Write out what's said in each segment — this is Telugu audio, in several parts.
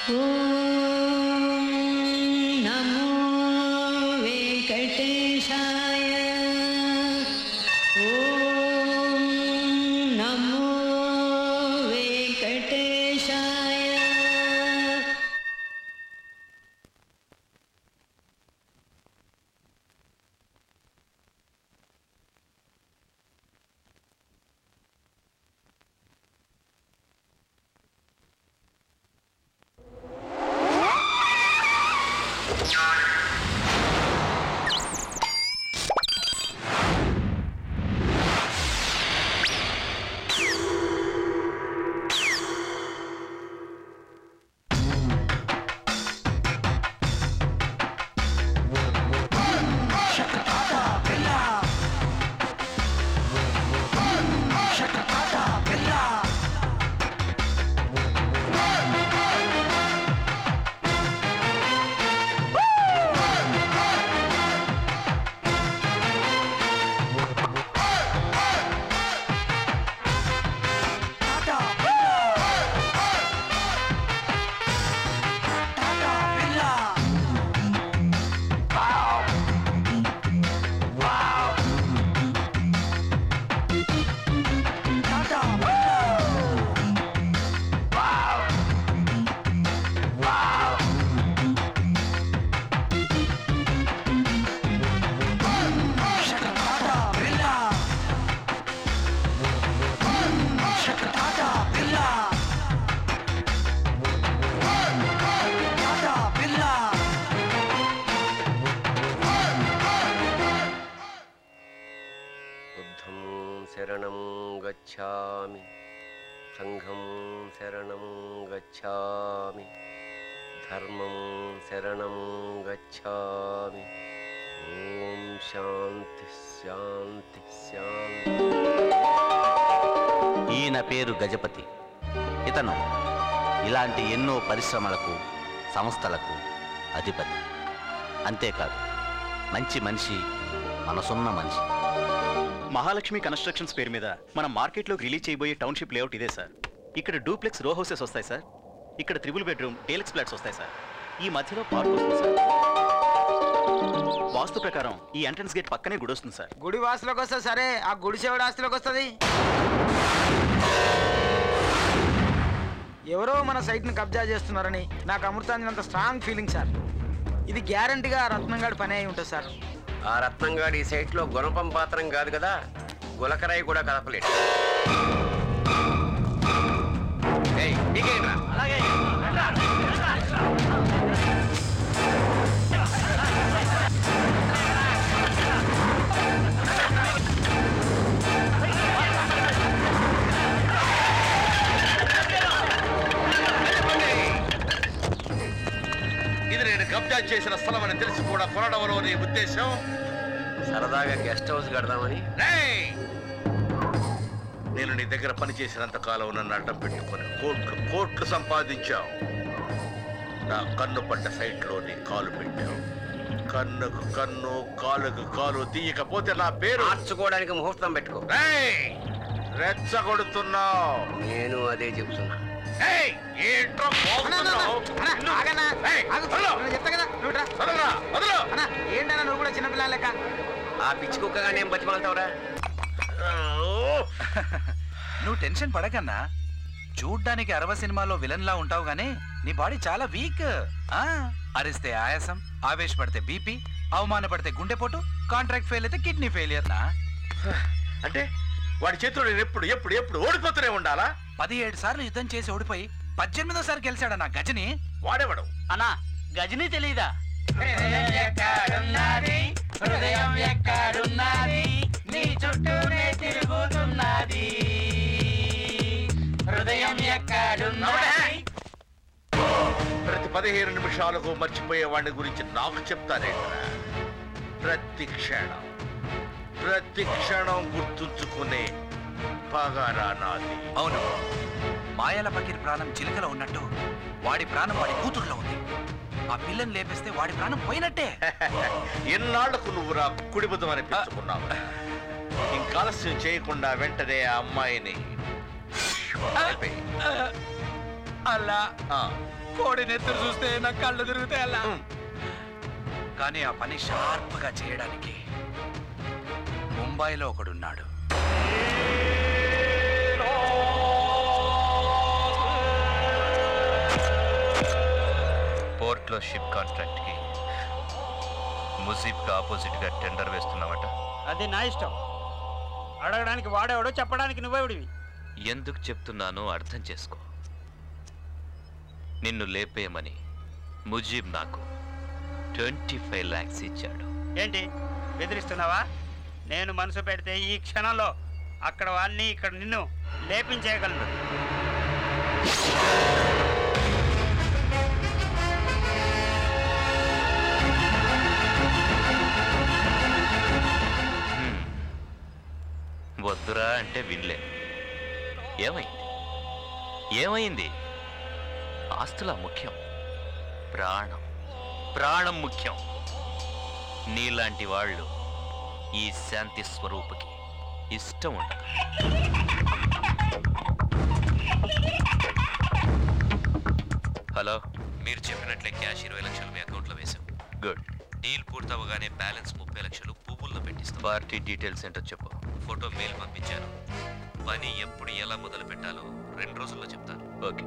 నమో వెంకటేశాయ. ఓం నమో వెంకటేశాయ. శరణం గచ్ఛామి, సంఘం శరణం గచ్ఛామి, ధర్మం శరణం గచ్ఛామి. ఓం శాంతి శాంతి శాంతి. ఈయన పేరు గజపతి. ఇతను ఇలాంటి ఎన్నో పరిశ్రమలకు సంస్థలకు అధిపతి. అంతేకాదు మంచి మనిషి, మనసున్న మనిషి. మహాలక్ష్మి కన్స్ట్రక్షన్స్ పేరు మీద మనం మార్కెట్లోకి రిలీజ్ చేయబోయే టౌన్షిప్ లేఅవుట్ ఇదే సార్. ఇక్కడ డూప్లెక్స్ రో హౌసెస్ వస్తాయి సార్. ఇక్కడ 3 బెడ్రూమ్ డీలక్స్ ఫ్లాట్స్ వస్తాయి సార్. ఈ మధ్యలో పార్క్ వస్తుంది సార్. వాస్తు ప్రకారం ఈ ఎంట్రన్స్ గేట్ పక్కనే గుడి వస్తుంది సార్. గుడి వాసులోకి వస్తా సరే, ఆ గుడి చెవుడు ఆస్తిలోకి వస్తుంది. ఎవరో మన సైట్ని కబ్జా చేస్తున్నారని నాకు అమృతాంజనంత స్ట్రాంగ్ ఫీలింగ్ సార్. ఇది గ్యారంటీగా రత్నంగాడి పని అయి ఉంటుంది సార్. ఆ రత్నంగాడి ఈ సైట్లో గుణపం పాత్రం కాదు కదా, గులకరాయి కూడా కలపలేడు. అలాగే ఇది నేను కబ్జా చేసిన స్థలం అని తెలిసి కూడా కొనడంలో నీ ఉద్దేశం? సరదాగా గెస్ట్ హౌస్ కడదామని. నేను నీ దగ్గర పని చేసినంత కాలం నన్ను అడ్డం పెట్టుకొని కోట్లు కోట్లు సంపాదించావు. నా కన్ను పడ్డ సైట్లో నీ కాలు పెట్టావు. కన్నుకు కన్ను, కాలుకు కాలు తీయకపోతే నా పేరు మార్చుకోవడానికి ముహూర్తం పెట్టుకో. రెచ్చగొడుతున్నావు. నేను అదే చెప్తున్నా. ఏంటన్నా నువ్వు కూడా చిన్నపిల్ల లెక్క? ఆ పిచ్చి కుక్కగా నేను బతిమాలతావురా? నువ్వు టెన్షన్ పడకన్నా. చూడ్డానికి 60 సినిమాలో విలన్ లా ఉంటావు గానీ నీ బాడీ చాలా వీక్. అరిస్తే ఆయాసం, ఆవేశపడితే బీపీ, అవమానపడితే గుండెపోటు, కాంట్రాక్ట్ ఫెయిల్ అయితే కిడ్నీ ఫెయిలియర్. అంటే వాడి చేతిలో నేను ఎప్పుడు ఎప్పుడు ఎప్పుడు ఓడిపోతూనే ఉండాలా? 17 సార్లు యుద్ధం చేసి ఓడిపోయి 18వ గెలిచాడు నా గజని. వాడేవాడు అన్నా గజని తెలీదా? హృదయం ఎక్కడున్నది, నీ చుట్టూనే తిరుగుతున్నది. హృదయం ఎక్కడున్నది. ప్రతి 15 నిమిషాలకు మర్చిపోయే వాడిని గురించి నాకు చెప్తానేంట్రా? ప్రతి క్షణం గుర్తుంచుకునే పగారా నాది. అవును, మాయల పకిరి ప్రాణం చిలుకలో ఉన్నట్టు వాడి ప్రాణం వాడి కూతురులో ఉంది. ఆ పిల్లని లేపిస్తే వాడి ప్రాణం పోయినట్టే. ఎన్నాళ్లకు నువ్వు రా కుడిబుద్ధం అనిపించుకున్నావు. ఇంకాలస్యం చేయకుండా వెంటనే ఆ అమ్మాయిని అలా కోడి నెత్తురు చూస్తే నాకు కళ్ళు తిరుగుతాయి అలా. కానీ ఆ పని షార్ప్గా చేయడానికి ముంబైలో ఒకడున్నాడు. పోర్ట్లో షిప్ కాంట్రాక్ట్కి ముజీబ్కి ఆపోజిట్గా టెండర్ వేస్తున్నావట. అది నా ఇష్టం. అడగడానికి వాడేవాడు, చెప్పడానికి నువ్వేవిడివి. ఎందుకు చెప్తున్నానో అర్థం చేసుకో. నిన్ను లేపేయమని ముజీబ్ నాకు 25 lakhs ఇచ్చాడు. ఏంటి బెదిరిస్తున్నావా? నేను మనసు పెడితే ఈ క్షణంలో అక్కడ వాడిని ఇక్కడ నిన్ను లేపించేయగలను. వద్దురా అంటే వినలే. ఏమైంది? ఆస్తుల ముఖ్యం, ప్రాణం ముఖ్యం. నీలాంటి వాళ్ళు ఈ శాంతి స్వరూపుకి ఇష్టం ఉండదు. హలో, మీరు చెప్పినట్లే క్యాష్ 20 లక్షలు మీ అకౌంట్లో వేశాం. గుడ్. డీల్ పూర్తవగానే బ్యాలెన్స్ 30 లక్షలు పువ్వుల్లో పెట్టిస్తాం. పార్టీ డీటెయిల్స్ ఏంటో చెప్పు. ఫోటో మెయిల్ పంపించాను. పని ఎప్పుడు ఎలా మొదలు పెట్టాలో 2 రోజుల్లో చెప్తాను. ఓకే.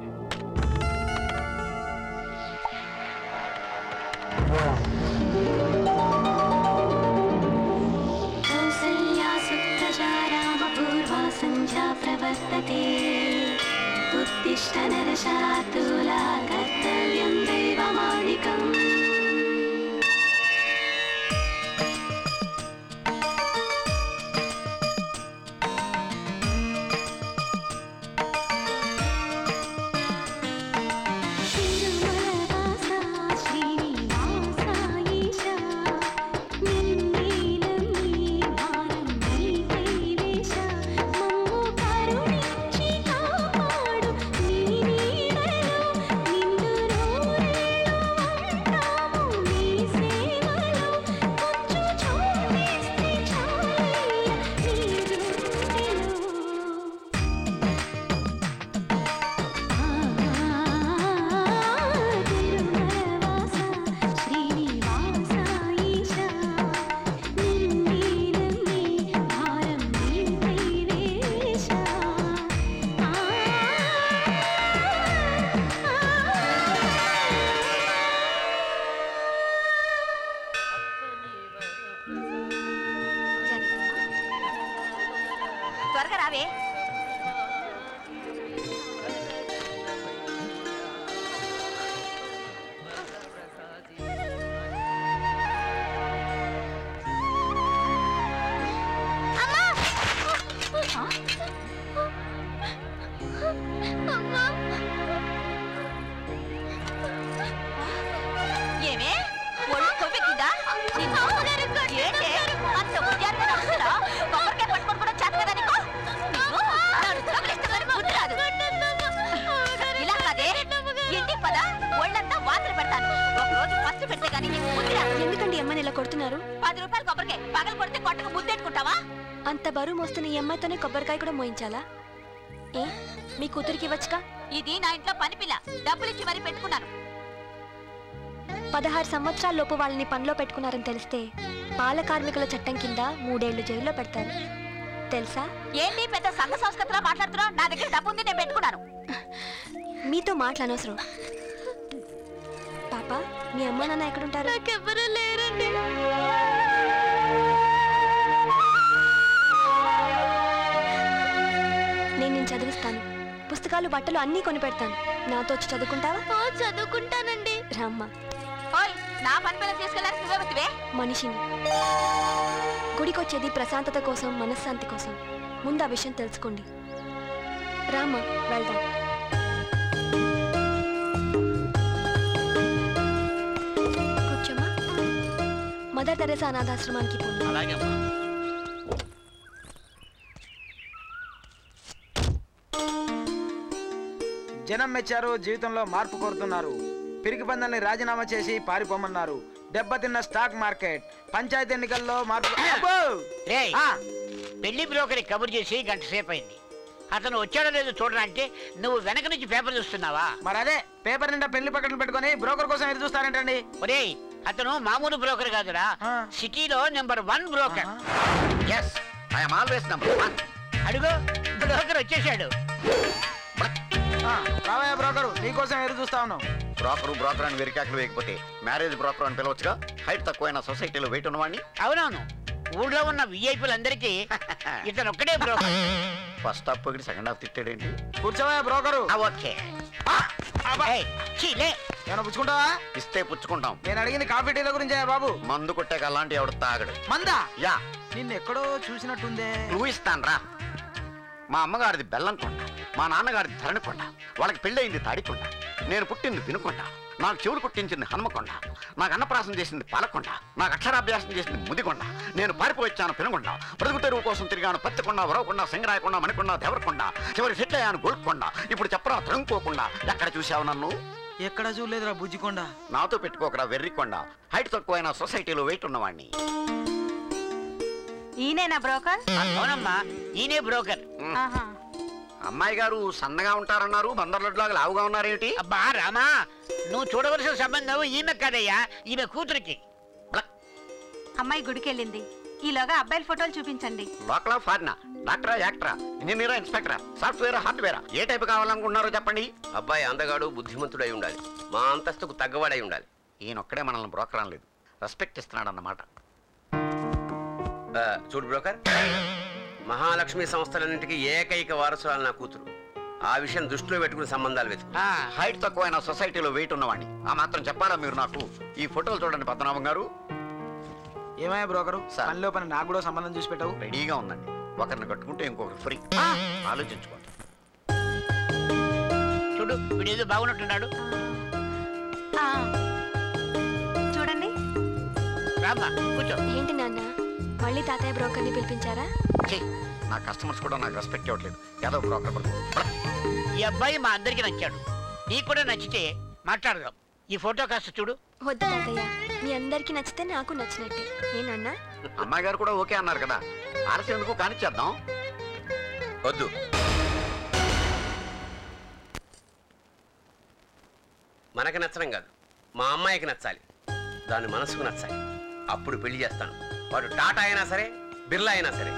సంధ్యా ప్రవర్తతే ఉత్తిష్ట నరశార్దూలా కర్తవ్యం దైవమానికం. త్వరగా రావే. ఏమే ఒళ్ళు కొవ్వెక్కిందా? ఏంటే అంత ఉద్యానంగా వస్తున్నా? కొబ్బరికాయ పట్టుకొని కూడా చేత కదా నీకు? ఇలా కాదే, ఇంటికి పద, ఒళ్ళంతా వాతలు పెడతాను. ఒక రోజు ఫస్ట్ పెడితే కానీ నీకు బుద్ధి రాదు. ఎందుకండి అమ్మని ఇలా కొడుతున్నారు? 10 రూపాయలు కొబ్బరికాయ పగలు కొడితే కొట్టకు ముద్దెట్టుకుంటావా? అంత బరువు మోస్తున్న ఈ అమ్మాయితోనే కొబ్బరికాయ కూడా మోయించాలా? ఏ మీ కూతురికి ఇవ్వచ్చుగా? ఇది నా ఇంట్లో పని పిల్ల, డబ్బులు ఇచ్చి మరీ పెట్టుకున్నాను. 16 సంవత్సరాల లోపు వాళ్ళని పనిలో పెట్టుకున్నారని తెలిస్తే బాల కార్మికుల చట్టం కింద 3 ఏళ్లు జైల్లో పెడతారు తెలుసా? ఏంటి పెద్ద సంఘ సంస్కృతిలో మాట్లాడుతున్నావు? నా దగ్గర డబ్బు ఉంది, నేను పెట్టుకున్నాను. మీతో మాట్లాడనవసరం. పాప, మీ అమ్మ నాన్న ఎక్కడుంటారు? నాకెవ్వరూ లేరండి. నేను చదివిస్తాను. పుస్తకాలు, బట్టలు అన్నీ కొని పెడతాను. నాతో వచ్చి చదువుకుంటావా? చదువుకుంటానండి. రామ్మా. ఓయ్, నా పని పిల్లలు తీసుకెళ్ళాలి నువ్వే వస్తువే. మనిషిని గుడికొచ్చేది ప్రశాంతత కోసం, మనశ్శాంతి కోసం. ముందు ఆ విషయం తెలుసుకోండి. రామ్మా, వెళ్దాం. కూర్చోమ్మా. మదర్ తెరెసా అనాథాశ్రమానికి పోయి. జనం మెచ్చారు, జీవితంలో మార్పు కోరుతున్నారు. పిరికి పందాన్ని రాజీనామా చేసి పారిపోమన్నారు. దెబ్బతిన్న స్టాక్ మార్కెట్, పంచాయతీ ఎన్నికల్లో మార్పు. పెళ్లి బ్రోకర్ కబుర్ చేసి 1 గంట సేపు అయింది. అతను వచ్చాడో లేదో చూడడానికి నువ్వు వెనక నుంచి పేపర్ చూస్తున్నావా? మరి అదే పేపర్ నిండా పెళ్లి పక్కన పెట్టుకొని బ్రోకర్ కోసం ఎదురు చూస్తారేంటండి? ఒరేయ్, అతను మామూలు బ్రోకర్ కాదురా, సిటీలో number 1 broker. Yes I'm always number 1. అడుగు, బ్రోకర్ వచ్చేసాడు. రావయ్య బ్రోకరు, నీకోసం ఎదురు చూస్తా ఉన్నాం. బ్రోకర్ అని వెరికాకులు వేయకపోతే మ్యారేజ్ బ్రోకర్ అని పిలవచ్చుగా. హైట్ తక్కువైన సొసైటీలో వెయిట్ ఉన్నవాడిని. అవునవును, ఊళ్ళో ఉన్న విఐపీలందరికీ ఇతను ఒక్కడే బ్రోకర్. ఫస్ట్ హాఫ్ పొగిడి సెకండ్ హాఫ్ తిట్టాడేంటి? కూర్చోవయ్య బ్రోకరు. ఓకే. ఏమైనా పుచ్చుకుంటావా? ఇస్తే పుచ్చుకుంటాం. నేను అడిగింది కాఫీ టీల గురించే బాబు. మందు కొట్టాక అలాంటి ఎవడు తాగడు. మందా? యా. నిన్నెక్కడో చూసినట్టుందే. నువ్వు ఇస్తాను రా. మా అమ్మగారిది బెల్లంకొండ, మా నాన్నగారిది ధరణికొండ. వాళ్ళకి పెళ్ళయింది తాడికొండ, నేను పుట్టింది వినుకొండ, నాకు చెవులు కుట్టించింది హనుమకొండ, నాకు అన్నప్రాసం చేసింది పాలకొండ, నాకు అక్షరాభ్యాసం చేసింది ముదికొండ, నేను పారిపోయిచ్చాను పెనుకొండ, బ్రతుకు తెరువు కోసం తిరిగాను పత్తికొండ, వరవకొండ, సింగరాయకొండ, మణికొండ, దేవరకొండ, చివరి సెటిల్ అయ్యాను గోల్కొండ. ఇప్పుడు చెప్పరా తరుముకోకుండా. ఎక్కడ చూసావు నన్ను? ఎక్కడ చూడలేదురా బుజ్జికొండ. నాతో పెట్టుకోకరా వెర్రికొండ. హైట్ తక్కువైన సొసైటీలో వెయిట్ ఉన్నవాడిని. ఈయనేనా బ్రోకర్? అవునమ్మా, ఈయనే బ్రోకర్. అమ్మాయి గారు సన్నగా ఉంటారన్నారు, బందర్లలాగా లావుగా ఉన్నారేమిటి? అబ్బా రామా, నువ్వు చూడవలసిన సంబంధం ఈమె కాదయ్యా, ఈమె కూతురికి. అమ్మాయి గుడికెళ్ళింది. ఈలోగా అబ్బాయిల ఫోటోలు చూపించండి. లోకల్ ఫారినా, డాక్టరా, యాక్టరా, ఇంజనీరా, ఇన్స్పెక్టరా, సాఫ్ట్వేరా, హార్డ్వేరా, ఏ టైప్ కావాలనుకుంటున్నారో చెప్పండి. అబ్బాయి అందగాడు, బుద్ధిమంతుడై ఉండాలి, మా అంతస్తుకు తగ్గవాడై ఉండాలి. ఈయనొక్కడే మనల్ని బ్రోకర్ అనలేదు, రెస్పెక్ట్ ఇస్తున్నాడు అన్నమాట. చూడు బ్రోకర్, మహాలక్ష్మి సంస్థలన్నింటికి ఏకైక వారసురాలు నా కూతురు. ఆ విషయం దృష్టిలో పెట్టుకుని సంబంధాలు వెతుకు. హైట్ తక్కువైన సొసైటీలో వెయిట్ ఉన్నవాడిని. ఆ మాత్రం చెప్పాలా మీరు నాకు? ఈ ఫోటోలు చూడండి పద్మనాభం గారు. ఏమయ్యా బ్రోకరు, పనిలో పని నాకు కూడా సంబంధం చూసి పెట్టావు. రెడీగా ఉందండి. ఒకరిని కట్టుకుంటే ఇంకొకరు ఫ్రీ. ఆలోచించుకోండి. చూడు, వీడేదో బాగున్నట్టున్నాడు. చూడండి. రామ్మా కూర్చో. ఏంటి నాన్న, మళ్ళీ తాతయ్య బ్రోకర్ని పిలిపించారా? నా కస్టమర్స్ కూడా నాకు రెస్పెక్ట్ ఇవ్వట్లేదు. ఏదో బ్రోకర్. ఈ అబ్బాయి మా అందరికి నచ్చాడు, నీకు కూడా నచ్చితే మాట్లాడదాం. ఈ ఫోటో కాస్త చూడు. వద్దు తాతయ్య, మీ అందరికి నచ్చితే నాకు నచ్చినట్టే. ఏనన్నా? అమ్మాయి గారు కూడా ఓకే అన్నారు కదా, ఆలస్యం ఎందుకు కానిచ్చేద్దాం. వద్దు, మనకి నచ్చడం కాదు, మా అమ్మాయికి నచ్చాలి, దాని మనసుకు నచ్చాలి. అప్పుడు పెళ్లి చేస్తాను. వాడు టాటా అయినా సరే, బిర్లా అయినా సరే.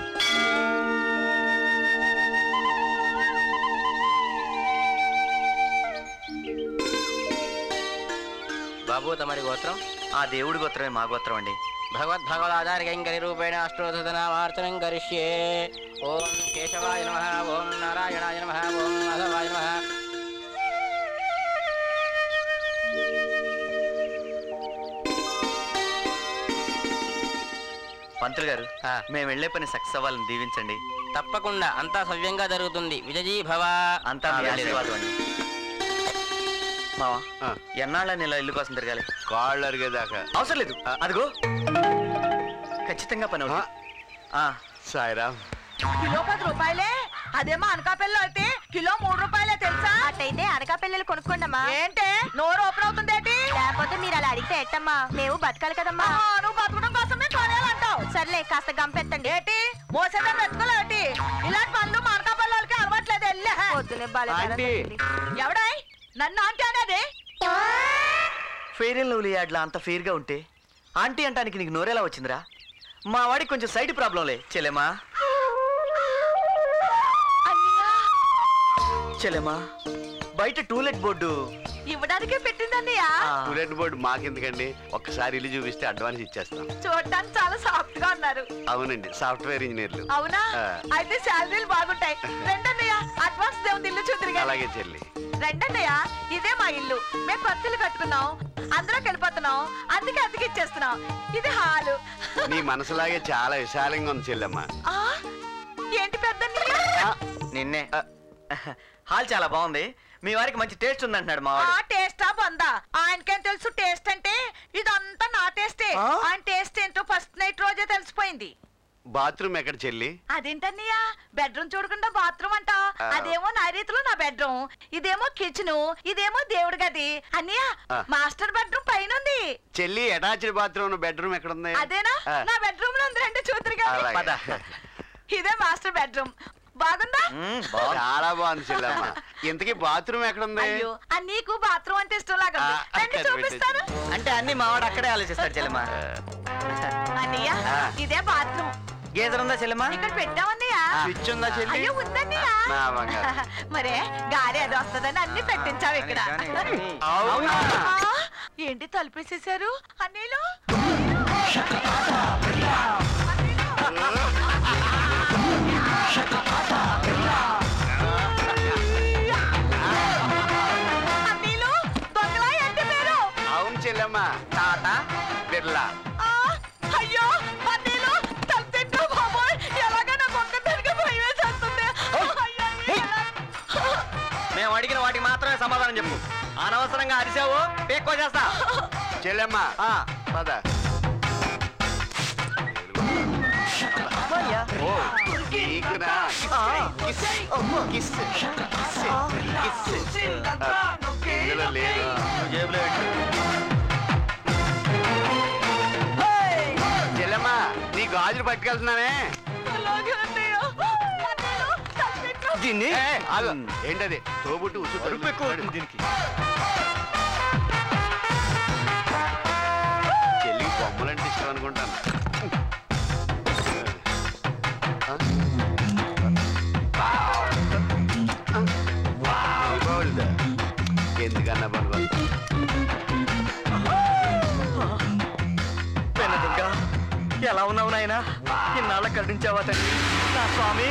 బాబు, తమరి గోత్రం? ఆ దేవుడి గోత్రమే మా గోత్రం అండి. భగవద్భగవదాధారికైంకరి రూపేణ అష్టోత్తనామార్చనం కరిష్యే. ఓం కేశవాయ నమః, ఓం నారాయణాయ నమః, ఓం మాధవాయ నమః. పంతులు గారు, మేము వెళ్లే పని సక్సెస్ అవ్వాలని దీవించండి. తప్పకుండా, అంతా సవ్యంగా జరుగుతుంది. విజయీ భవ. అంతా మీ ఆశీర్వాదం అండి. మావా, ఎన్నాళ్ళని ఇలా ఇల్లు కోసం తిరగాలి? కాళ్ళు అరిగేదాకా. అవసరం లేదు, అదిగో ఖచ్చితంగా పని అవుతుంది. సాయిరామ్. కిలో 10 రూపాయలే, అదేమో అనకాపల్లిలో అయితే కిలో 3 రూపాయలే తెలుసా? అట్టయితే అనకాపల్లిలు కొనుక్కోండమ్మా. ఏంటే నోరు ఓపెన్ అవుతుంది ఏంటి? లేకపోతే మీరు అలా అడిగితే ఎట్టమ్మా, మేము బతకాలి కదమ్మా. నువ్వు బతకడం కోసమే కొనేయాలంటావు. సర్లే, కాస్త గంపెత్తండి. ఏంటి మోసేదా పెట్టుకోలేటి? ఇలాంటి పనులు మా అనకాపల్లి వాళ్ళకి అలవాట్లేదు. వెళ్ళే ఎవడాయ్ నన్ను ఆంటీ అనేది? ఫెయిర్ అండ్ లవ్లీ యాడ్లా అంత ఫెయిర్ గా ఉంటే ఆంటీ అంటానికి నీకు నోరేలా వచ్చిందిరా? మా వాడికి కొంచెం సైడ్ ప్రాబ్లంలే. చెల్లెమా చెల్లెమా, బయట టూలెట్ బోర్డు ఇవ్వడానికే పెట్టిందన్నయ్య. టూలెట్ బోర్డు మాకెందుకండి? ఒక్కసారి ఇల్లు చూపిస్తే అడ్వాన్స్ ఇచ్చేస్తాం. చూడటానికి చాలా సాఫ్ట్ గా ఉన్నారు. అవునండి, సాఫ్ట్వేర్ ఇంజనీర్లు. అవునా? అయితే శాలరీలు బాగుంటాయి. రెండన్నయ్య, అడ్వాన్స్ దేవుని ఇల్లు చూద్దరు. అలాగే చెల్లి. రెండన్నయ్య, ఇదే మా ఇల్లు. మేము కొత్తలు కట్టుకున్నాం, అందరం వెళ్ళిపోతున్నాం, అందుకే అద్దెకి ఇచ్చేస్తున్నాం. ఇది హాలు. నీ మనసులాగే చాలా విశాలంగా ఉంది చెల్లెమ్మ. ఏంటి పెద్దన్నయ్య? నిన్నే. హాల్ చాలా బాగుంది, మీ వారికి మంచి టేస్ట్ ఉంది అంటున్నాడు మా వాడు. టేస్టా బందా? ఆయనకేం తెలుసు టేస్ట్ అంటే? ఇదంతా నా టేస్టే. ఆయన టేస్ట్ ఏంటో ఫస్ట్ నైట్ రోజే తెలిసిపోయింది. బాత్రూమ్ ఎక్కడ చెల్లి? అదేంటన్నయ్య, బెడ్రూమ్ చూడకుండా బాత్రూమ్ అంట? అదేమో నా రీతిలో నా బెడ్రూమ్, ఇదేమో కిచెన్, ఇదేమో దేవుడి గది. అన్నయ్య, మాస్టర్ బెడ్రూమ్ పైన ఉంది. చెల్లి, అటాచ్డ్ బాత్రూమ్ బెడ్రూమ్ ఎక్కడ ఉంది? అదేనా? నా బెడ్రూమ్ లో ఉంది, రండి చూద్దరు. ఇదే మాస్టర్ బెడ్రూమ్. బాగుందా? చాలా బాగుంది చెల్లెమ్మ. ఇంతకీ బాత్రూమ్ ఎక్కడుంది? అయ్యో నీకు బాత్రూమ్ అంటే ఇష్టం లాగా చూపిస్తాను. అంటే అన్ని మావాడు అక్కడే ఆలోచిస్తాడు చెల్లెమ్మ. అన్నయ్య ఇదే బాత్రూమ్. గేదర్ ఉందా చెల్లెమ్మ? ఇక్కడ పెట్టామన్నయ్య. స్విచ్ ఉందా చెల్లి? అయ్యో ఉందన్నయ్య. మరే గాలి అది వస్తుందని అన్ని పెట్టించావు ఇక్కడ. ఏంటి తలుపేసేసారు అన్నయ్యలు? అన్నయ్యలు దొంగలా ఏంటి పేరు? అవును చెల్లెమ్మ, టాటా బిర్లా. అయ్యో అన్నయ్యలు తలుపు బాబోయ్, ఎలాగా నాకు ఒక్కదానికి భయం వేసేస్తుంది. మేము అడిగిన వాటికి మాత్రమే సమాధానం చెప్పు. అనవసరంగా అరిసావు పేక్కో చేస్తా. చెల్లెమ్మ పద. నీకునా? ఇందులో లేదు. చెల్లెమ్మ నీ గాజులు పట్టుకెళ్తున్నానే. దీన్ని ఏంటది? తోబుట్టు ఉసు దీనికి చెల్లికి బొమ్మలంటే ఇష్టం అనుకుంటాను. ఎందుకన్నా పనులు ఎలా ఉన్నావు నాయన? ఇన్నాళ్ళ కరుణించావా తండ్రి నా స్వామి.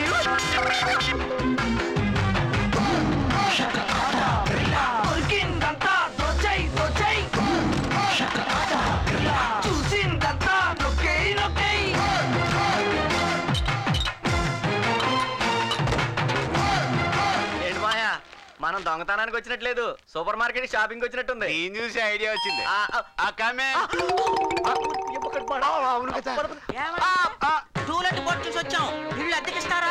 ఏంటి మాయా, మనం దొంగతనానికి వచ్చినట్లేదు, సూపర్ మార్కెట్ షాపింగ్ వచ్చినట్టుంది. నేను చూసి ఐడియా వచ్చింది. అవును కదా. టూలెట్ బోర్డు చూసి వచ్చాం. ఇల్లు అద్దెకిస్తారా?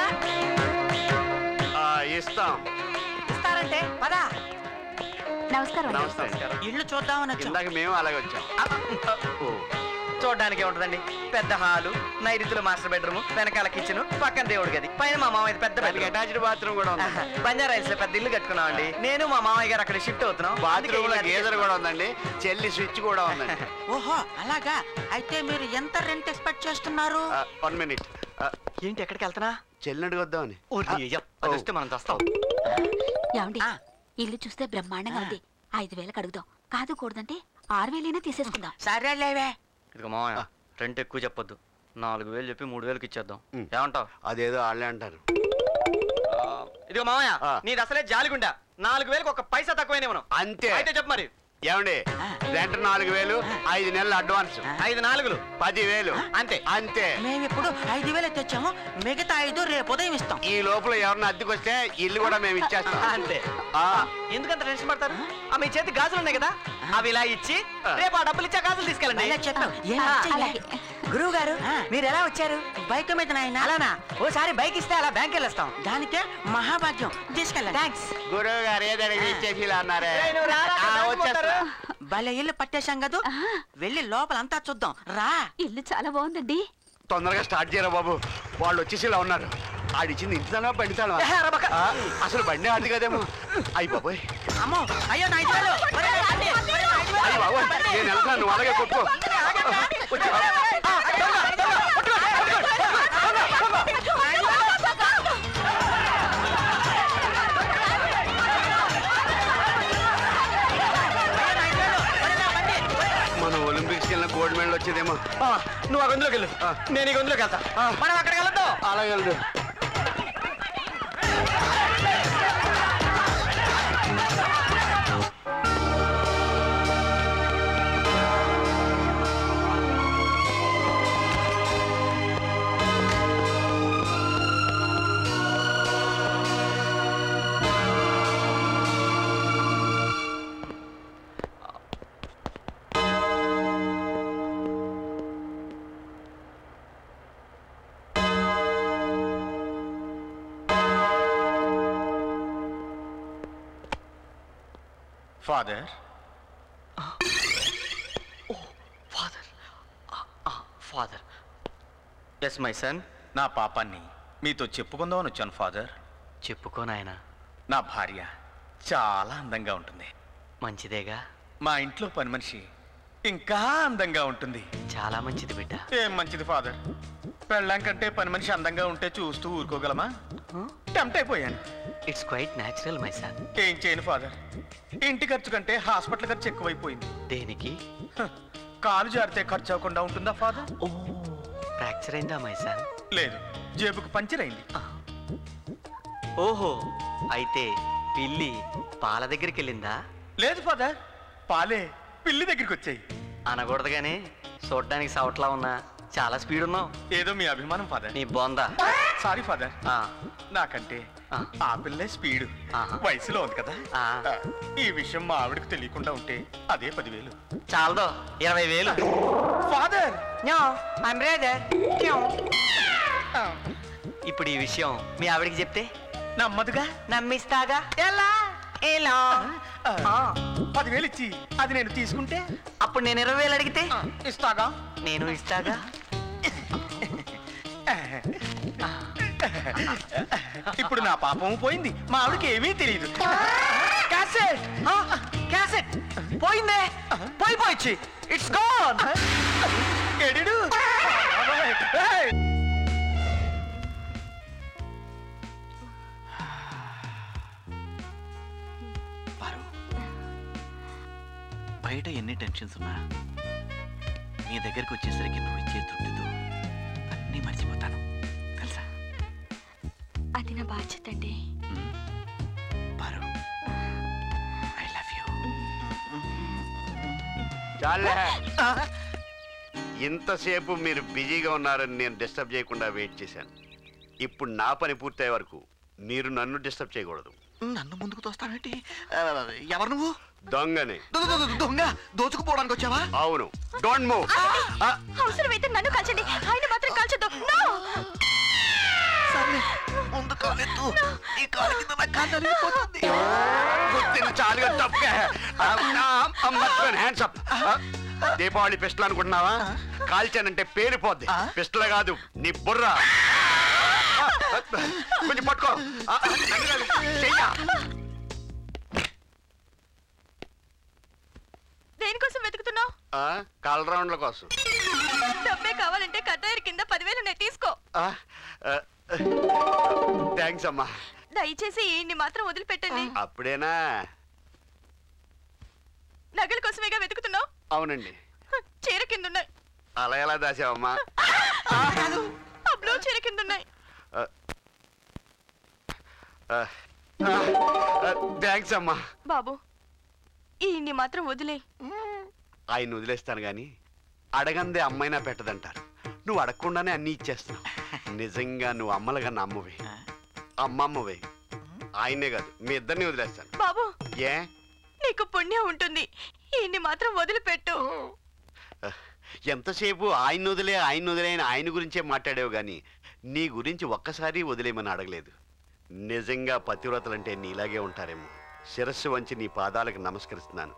ఇస్తాం. ఇస్తారంటే పదా. నమస్కారం. నమస్కారం. ఇల్లు చూద్దామని వచ్చాం. ఇందాక మేము అలాగే వచ్చాం. చూడడానికి ఉంటదండి, పెద్ద హాలు, నైరుతుల మాస్టర్ బెడ్రూమ్, వెనకాల కిచెన్, పక్కన దేవుడి గది, పైన మా మామయ్య పెద్ద అటాచ్డ్ బాత్రూమ్ కూడా ఉంది. బంజారా హిల్స్ లో పెద్ద ఇల్లు కట్టుకున్నాం అండి. నేను మా మామయ్య గారు అక్కడ షిఫ్ట్ అవుతున్నాం. బాత్రూమ్ లో గేజర్ కూడా ఉందండి, చెల్లి స్విచ్ కూడా ఉందండి. ఓహో అలాగా. అయితే మీరు ఎంత రెంట్ ఎక్స్పెక్ట్ చేస్తున్నారు? 1 minute. ఏంటి ఎక్కడికి వెళ్తున్నా? చెల్లిని అడుగుద్దామని. వస్తే మనం వస్తాం. ఏమండి ఇల్లు చూస్తే బ్రహ్మాండంగా ఉంది. 5,000 అడుగుదాం. కాదు కూడదంటే 6,000 తీసేసుకుందాం. సరే లేవే. ఇదిగో మామయ్య, రెంట్ ఎక్కువ చెప్పొద్దు. 4,000 చెప్పి 3,000 ఇచ్చేద్దాం. ఏమంటావు? అదేదో వాళ్ళే అంటారు. ఇదిగో మామయ్య, నీది అసలే జాలిగుండా. 4,000 ఒక పైసా తక్కువైనా మనం. అంతే. అయితే చెప్పు మరి. ఏమండి, రెంట్ 4,000, 5 నెలలు అడ్వాన్స్. 5 4 10,000 అంతే. అంతే. మేము ఇప్పుడు 5,000 తెచ్చాము, మిగతా 5 రేపు ఉదయం ఇస్తాం. ఈ లోపల ఎవరిని అద్దెకి వస్తే ఇల్లు కూడా మేము ఇచ్చేస్తాం. అంతే. ఎందుకంత టెన్షన్ పడతారు? మీ చేతి గాజులు ఉన్నాయి కదా, అవి ఇలా ఇచ్చి రేపు ఆ డబ్బులు ఇచ్చా గాజులు తీసుకెళ్ళండి. గురువు గారు మీరు ఎలా వచ్చారు? బైక్ మీద నాయన. అలానా? ఓసారి బైక్ ఇస్తే అలా బ్యాంక్ వెళ్ళొస్తాం. దానికే మహాభాగ్యం. తీసుకెళ్ళండి. థ్యాంక్స్. గురువు గారు ఏదైనా ఇచ్చేసి ఇలా అన్నారే. భలే ఇల్లు పట్టేశాం కదా, వెళ్ళి లోపలంతా చూద్దాం రా. ఇల్లు చాలా బాగుందండి. తొందరగా స్టార్ట్ చేయరా బాబు, వాళ్ళు వచ్చేసి ఇలా ఉన్నారు. ఆడిచ్చింది ఇంటిదానా బండితాను? అసలు బండి ఆడిది కదేమో. అయ్యి బాబోయ్. అమ్మో అయ్యో నా ఇల్లు. అయ్యి బాబోయ్, నేను వెళ్తాను, నువ్వు అలాగే కొట్టుకో. మనం ఒలింపిక్స్కి వెళ్ళిన గోల్డ్ మెడల్ వచ్చేదేమో. నువ్వు ఆ గొంతులోకి వెళ్ళు, నేను ఈ గొంతులోకి వెళ్తా. మనం అక్కడికి వెళ్తాం. అలాగే వెళ్దు. Father. Father. Yes my son. నా పాపాన్ని మీతో చెప్పుకుందామని వచ్చాను ఫాదర్. చెప్పుకో నాయనా. నా భార్య చాలా అందంగా ఉంటుంది. మంచిదేగా. మా ఇంట్లో పని మనిషి ఇంకా అందంగా ఉంటుంది. చాలా మంచిది బిడ్డ. ఏం మంచిది ఫాదర్, పెళ్ళాం కంటే పని మనిషి అందంగా ఉంటే చూస్తూ ఊరుకోగలమా? టెంప్ట్ అయిపోయాను. It's quite natural my son. ఏం చేయను ఫాదర్, ఇంటి ఖర్చు కంటే హాస్పిటల్ ఖర్చు ఎక్కువైపోయింది. దేనికి? కాలు జారితే ఖర్చు అవ్వకుండా ఉంటుందా ఫాదర్? ఓ, ఫ్రాక్చర్ అయిందా మై సన్? లేదు, జేబుకు పంచర్ అయింది. ఓహో, అయితే పిల్లి పాల దగ్గరికి వెళ్ళిందా? లేదు ఫాదర్, పాలే పిల్లి దగ్గరికి వచ్చాయి. అనకూడదుగానే, చూడ్డానికి సవట్లా ఉన్నా చాలా స్పీడ్ ఉన్నావు. ఏదో మీ అభిమానం ఫాదర్. నీ బొందా. సారీ ఫాదర్, నాకంటే ఆ పిల్లే స్పీడ్. వయసులో ఉంది కదా. ఈ విషయం మా ఆవిడకు తెలియకుండా ఉంటే అదే 10,000. చాలదో 20,000. ఫాదర్, ఇప్పుడు ఈ విషయం మీ ఆవిడికి చెప్తే నమ్మదుగా? నమ్మిస్తాగా. ఎలా? ఎలా? 10,000 ఇచ్చి అది నేను తీసుకుంటే అప్పుడు నేను 20,000 అడిగితే ఇస్తాగా? నేను ఇస్తాగా. ఇప్పుడు నా పాపం పోయింది, మా ఆవిడకి ఏమీ తెలియదు. క్యాసెట్ క్యాసెట్ పోయిందే, పోయిపోయి ఇట్స్ గాన్. ఎడిడు బయట ఎన్ని టెన్షన్స్ ఉన్నా నీ దగ్గరికి వచ్చేసరికి నువ్వు ఇచ్చే తృప్తితో అన్నీ మర్చిపోతాను, తెలుసా? అది నా బాధ్యత అండి. Paru, I love you. చాలే, ఇంతసేపు మీరు బిజీగా ఉన్నారని నేను డిస్టర్బ్ చేయకుండా వెయిట్ చేశాను. ఇప్పుడు నా పని పూర్తయ్యే వరకు మీరు నన్ను డిస్టర్బ్ చేయకూడదు. నన్ను ముందుకు తోస్తావేంటి? ఎవరు నువ్వు? దొంగని. దొంగ దోచుకుపోవడానికి వచ్చావా? అవును. Don't move. అవసరమైతే నన్ను కాల్చండి, ఆయన మాత్రం కాల్చొద్దు. ముందు కాలెత్తు, ఈ కాలు కింద నా కాలు నలిగిపోతుంది. చాలుగా తప్పే. Hands up. దీపావళి పిస్టల్ అనుకుంటున్నావా? కాల్చానంటే పేలిపోద్ది. పిస్టల్ కాదు, నీ బుర్ర. కొంచెం పట్టుకో. దేనికోసం వెతుకుతున్నావు? కాల్ రౌండ్ల కోసం. డబ్బే కావాలంటే కట్టాయర్ కింద 10,000 ఉన్నాయి, తీసుకో. థ్యాంక్స్ అమ్మా. దయచేసి ఈయన్ని మాత్రం వదిలిపెట్టండి. అప్పుడేనా? నగల కోసమేగా వెతుకుతున్నావు? అవునండి. చీర కింద ఉన్నాయి. అలా ఎలా దాచావమ్మా? ఆ బ్లూ చీర కింద ఉన్నాయి. థ్యాంక్స్ అమ్మా. బాబు, ఈయన్ని మాత్రం వదిలే. ఆయన వదిలేస్తాను గాని అడగందే అమ్మైనా పెట్టదంటారు. నువ్వు అడగకుండానే అన్నీ ఇచ్చేస్తున్నావు. నిజంగా నువ్వు అమ్మలుగా అమ్మవే, అమ్మమ్మవే. ఆయనే కాదు, మీ ఇద్దరిని వదిలేస్తాను. బాబు, ఏ? నీకు పుణ్యం ఉంటుంది, ఈయన్ని మాత్రం వదిలిపెట్టు. ఎంతసేపు ఆయన వదిలే అని ఆయన గురించే మాట్లాడావు గాని నీ గురించి ఒక్కసారి వదిలేమని అడగలేదు. నిజంగా పతివ్రతలంటే నీలాగే ఉంటారేమో. శిరస్సు వంచి నీ పాదాలకు నమస్కరిస్తున్నాను.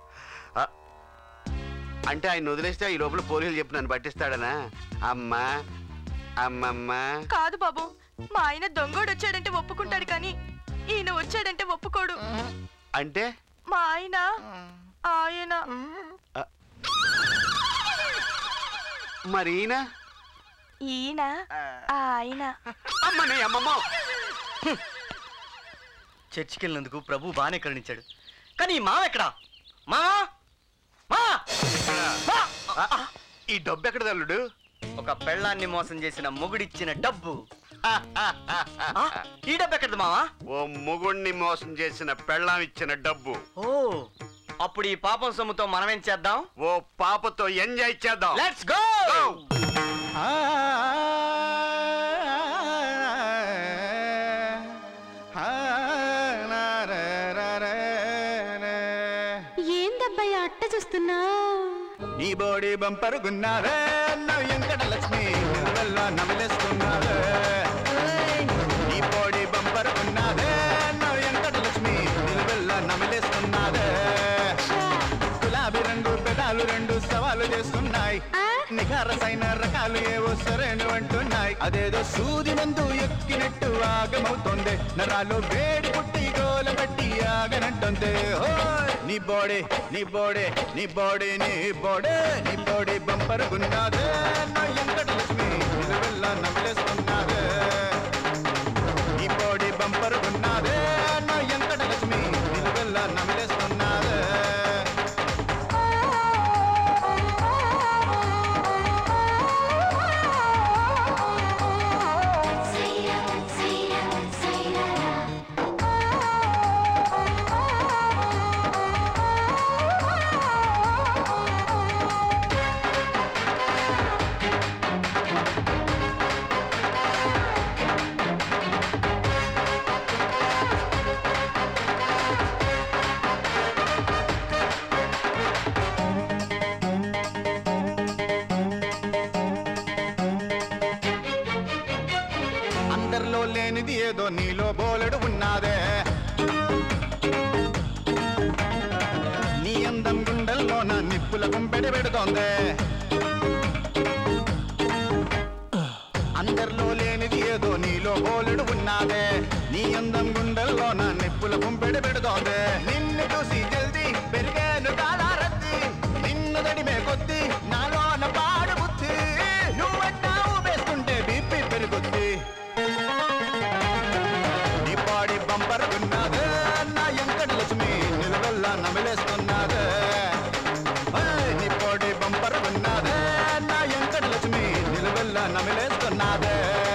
అంటే ఆయన వదిలేస్తే ఈ లోపల పోలీసులు చెప్పి నన్ను పట్టిస్తాడనా? అమ్మా, అమ్మమ్మ. కాదు బాబు, మా ఆయన దొంగోడు వచ్చాడంటే ఒప్పుకుంటాడు, కానీ ఈయన వచ్చాడంటే ఒప్పుకోడు. అంటే మా ఆయన మరి ఈయన ఆయన అమ్మని అమ్మమ్మ. చర్చికి వెళ్ళినందుకు ప్రభు బాగానే కరుణించాడు, కానీ ఈ మావ ఎక్కడా? ఈ డబ్బు ఎక్కడ తల్లుడు? ఒక పెళ్ళాన్ని మోసం చేసిన మొగుడిచ్చిన డబ్బు. ఈ డబ్బు ఎక్కడది మావా? ఓ మొగుడిని మోసం చేసిన పెళ్ళాం ఇచ్చిన డబ్బు. ఓ, అప్పుడు ఈ పాపం సొమ్ముతో మనం ఏం చేద్దాం? ఓ పాపతో ఎంజాయ్ చేద్దాం. Let's go. ఏందబ్బాయి అట్ట చూస్తున్నావు? నీ బోడి బంపరు గున్నావే, వెంకట లక్ష్మి నవ్వులేసుకున్నావే. నీ బోడి బంపరు గున్నావే, వెంకట లక్ష్మి నిలువెల్లా నవ్వులేసుకున్నావే. గులాబీ రంగు పెదాలు రెండు సవా సవాలు చేస్తున్నాయి నిఖారసైన రకాలు ఏవో సరేను అంటున్నాయి అదేదో సూది మందు ఎక్కినట్టు ఆగమవుతోంది నరాలు వేడి పుట్టి గోల పట్టి ఆగనంటుంది నీ బోడే నీ బోడే నీ బోడే నీ బోడే నీ బోడే బంపర్ గున్నాదే నా వెంకటలక్ష్మి నిలువెల్ల నవ్వులేస్తున్నాదే నీ బోడే బంపర్ గున్నాదే నా వెంకటలక్ష్మి నిలువెల్ల నవ్వులేస్తున్నాదే అందరిలో లేనిది ఏదో నీలో బోలెడు ఉన్నాదే నీ అందం గుండెల్లో నా నిప్పుల కుంపెడి పెడుతోందే అందరిలో లేనిది ఏదో నీలో బోలెడు ఉన్నాదే నీ అందం గుండెల్లో నా నిప్పుల కుంపెడి పెడుతోందే నిన్ను చూసి జల్దీ పెరిగాను కాలారద్ది నిన్ను దడిమే కొద్ది నాలోన పాడు బుద్ధి నువ్వెట్టావు వేస్తుంటే బీపీ పెరుగుద్ది నీ పాడి బంపర్ ఉన్నదే నా వెంకటలక్ష్మి నిలువెల్ల నమిలేస్తున్నదే నీ పాడి బంపర్ ఉన్నదే నా వెంకటలక్ష్మి నిలువెల్ల నమిలేస్తున్నదే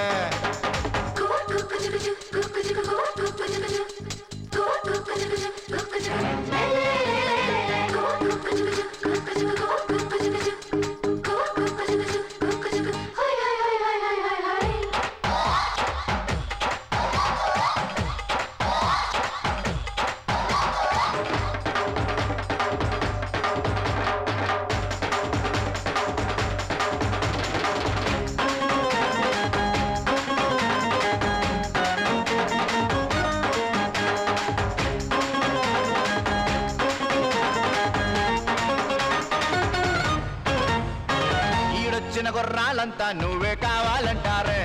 ఈడొచ్చిన గుర్రాలంతా నువ్వే కావాలంటారే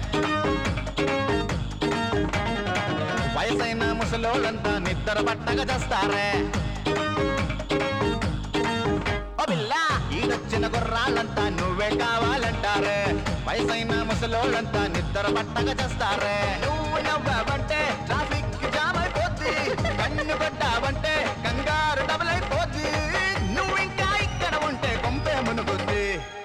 వయసైన ముసలోళ్ళంతా నిద్ర పట్టగా చేస్తారే ఓ బిల్లా ఈడొచ్చిన గుర్రాలంతా నువ్వే కావాలంటారే వయసైన ముసలోళ్ళంతా నిద్ర పట్టగా చేస్తారే నువ్వు నవ్వావంటే ట్రాఫిక్ జామ్ అయిపోద్ది కన్ను కొట్టావంటే కంగారు డబుల్ అయిపోద్ది నువ్వు ఇంకా ఇక్కడ ఉంటే కొంపే మునుగుద్ది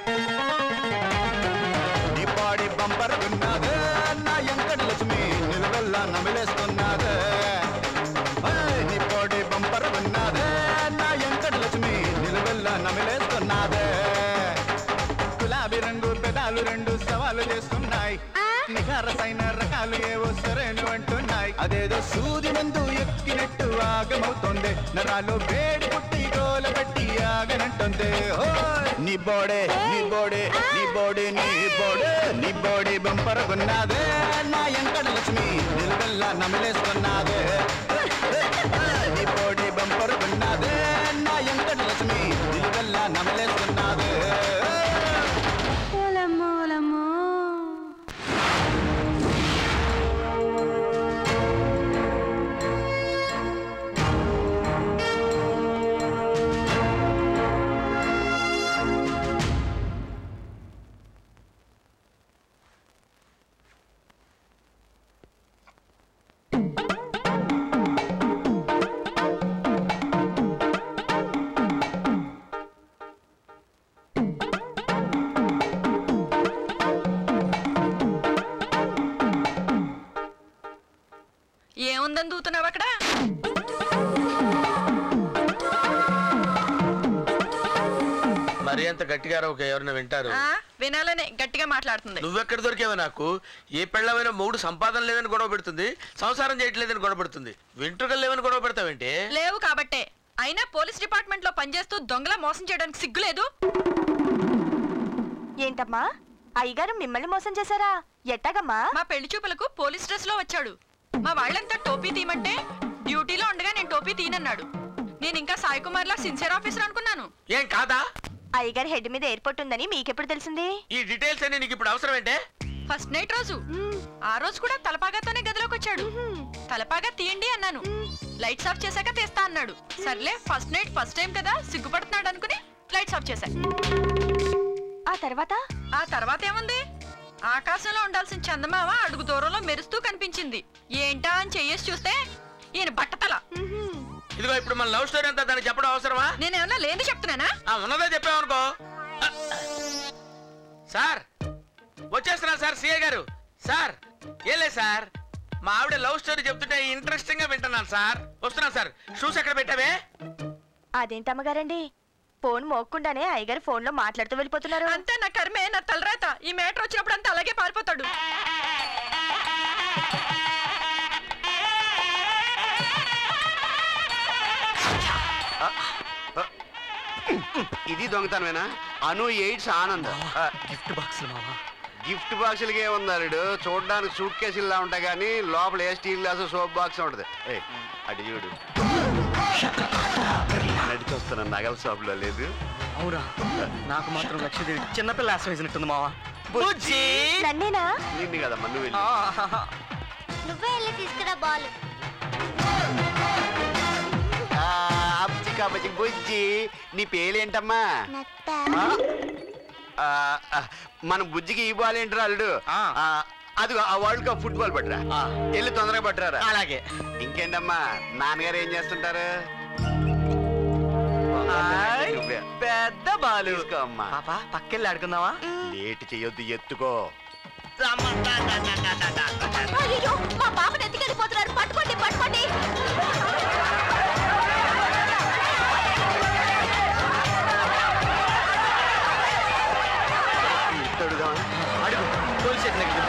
నీ పాడి బంపర్ ఉన్నదే నా వెంకటలక్ష్మి నిలువెల్ల నమిలేస్తున్నదే నీ పాడి బంపర్ ఉన్నదే నా వెంకటలక్ష్మి నిలువెల్ల నమిలేస్తున్నదే గులాబీ రంగు పెదాలు రెండు సవాలు చేస్తున్నాయి నిఖారసైన రకాలు ఏవో సరేను అంటున్నాయి అదేదో సూది మందు ఎక్కినట్టు ఆగమవుతోంది నరాలు వేడి పుట్టి గోల పెట్టి ఆగనంటుంది నీ బోడే నీ బోడే నీ బోడే నీ బోడే నీ బోడే బంపర్ గున్నాదే నా వెంకటలక్ష్మి నిలువెల్ల నమిలేస్తున్నదే నీ బోడే బంపర్ గున్నాదే నా వెంకటలక్ష్మి నిలువెల్ల నమిలేస్తున్నదే ఏముందని దూతున్నావు అక్కడ? మరి అంత గట్టిగా ఎవరైనా వింటారు? వినాలనే గట్టిగా మాట్లాడుతుంది. నువ్వెక్కడ దొరికావా నాకు? ఏ పెళ్ళమైన మూడు సంపాదన లేదని గొడవ పెడుతుంది, సంసారం చేయట్లేదని గొడవ పెడుతుంది, వెంట్రుకలు లేవని గొడవ పెడతావేంటి? లేవు కాబట్టే. అయినా పోలీస్ డిపార్ట్మెంట్ లో పనిచేస్తూ దొంగలా మోసం చేయడానికి సిగ్గులేదు? ఏంటమ్మా అయ్యగారు మిమ్మల్ని మోసం చేశారా? ఎట్టాగమ్మా? మా పెళ్లి చూపులకు పోలీస్ డ్రెస్ లో వచ్చాడు. మా వాళ్ళంతా టోపీ తీయమంటే డ్యూటీలో ఉండగా నేను టోపీ తీనన్నాడు. నేను ఇంకా సాయి కుమార్ లా సిన్సియర్ ఆఫీసర్ అనుకున్నాను. ఏం కాదా? అయ్యగారి హెడ్ మీద ఎయిర్పోర్ట్ ఉందని మీకెప్పుడు తెలిసింది? ఈ డీటెయిల్స్ అన్ని నీకు ఇప్పుడు అవసరం ఏంటే? ఫస్ట్ నైట్ రోజు ఆ రోజు కూడా తలపాగాతోనే గదిలోకి వచ్చాడు. తలపాగా తీయండి అన్నాను, లైట్స్ ఆఫ్ చేశాక తీస్తా అన్నాడు. సర్లే ఫస్ట్ నైట్ ఫస్ట్ టైం కదా సిగ్గుపడుతున్నాడు అనుకుని లైట్స్ ఆఫ్ చేశా. ఆ తర్వాత ఏముంది, ఆకాశంలో ఉండాల్సిన చందమామ అడుగు దూరంలో మెరుస్తూ కనిపించింది. ఏంటా అని చెయ్యేసి చూస్తే ఈయన బట్టతల. ఇదిగో ఇప్పుడు మన లవ్ స్టోరీ అంతా దానికి చెప్పడం అవసరమా? నేనేమన్నా లేని చెప్తున్నానా? ఉన్నదే చెప్పామనుకో. సార్ వచ్చేస్తున్నా సార్, సిఏ గారు. సార్ ఏం లేదు సార్, మా ఆవిడ లవ్ స్టోరీ చెప్తుంటే ఇంట్రెస్టింగ్ గా వింటున్నాను సార్. వస్తున్నాను సార్. షూస్ ఎక్కడ పెట్టావే? అదేంటమ్మగారండి, ఫోన్ మోక్కుండానే అయ్యగారు ఫోన్ లో మాట్లాడుతూ వెళ్ళిపోతున్నారు. అంతే నా కర్మే, నా తలరాత. ఈ మ్యాటర్ వచ్చినప్పుడు అంతా అలాగే పారిపోతాడు. ఇది దొంగతనమేనా? అను ఎయిడ్స్ ఆనందం. గిఫ్ట్ బాక్స్ మావా. గిఫ్ట్ బాక్సులకి ఏముందాడు, చూడడానికి సూట్ కేసులా ఉంటాయి కానీ లోపల ఏ స్టీల్ గ్లాసు సోప్ బాక్స్ ఉంటుంది. అటు చూడు, నడిచొస్తున్న నగల షాప్ లో లేదు. అవునా? నాకు మాత్రం లక్ష్మీదేవి చిన్నపిల్ల ఆశ వేసినట్టుంది మావా. నన్నేనా? నిన్ను కదమ్మా, నువ్వు వెళ్ళి. నువ్వే వెళ్ళి తీసుకురా బాల్. బుజ్జి, నీ పేరేంటమ్మా? మన బుజ్జికి ఈ బాల్ ఏంటరా అల్లుడు? అది ఆ వరల్డ్ కప్ ఫుట్బాల్ పట్టరా, వెళ్ళి తొందరగా పట్టరా. అలాగే. ఇంకేంటమ్మా, నాన్నగారు ఏం చేస్తుంటారు? పెద్ద బాలు. అమ్మా పాపా పక్కెళ్ళి ఆడుకుందావా? లేట్ చెయ్యొద్దు, ఎత్తుకో. అయ్యో, మా పాపని ఎత్తుకెళ్ళిపోతున్నారు, పట్టుకోండి పట్టుకోండి. అడుగు, పోలీస్ స్టేషన్ దగ్గర.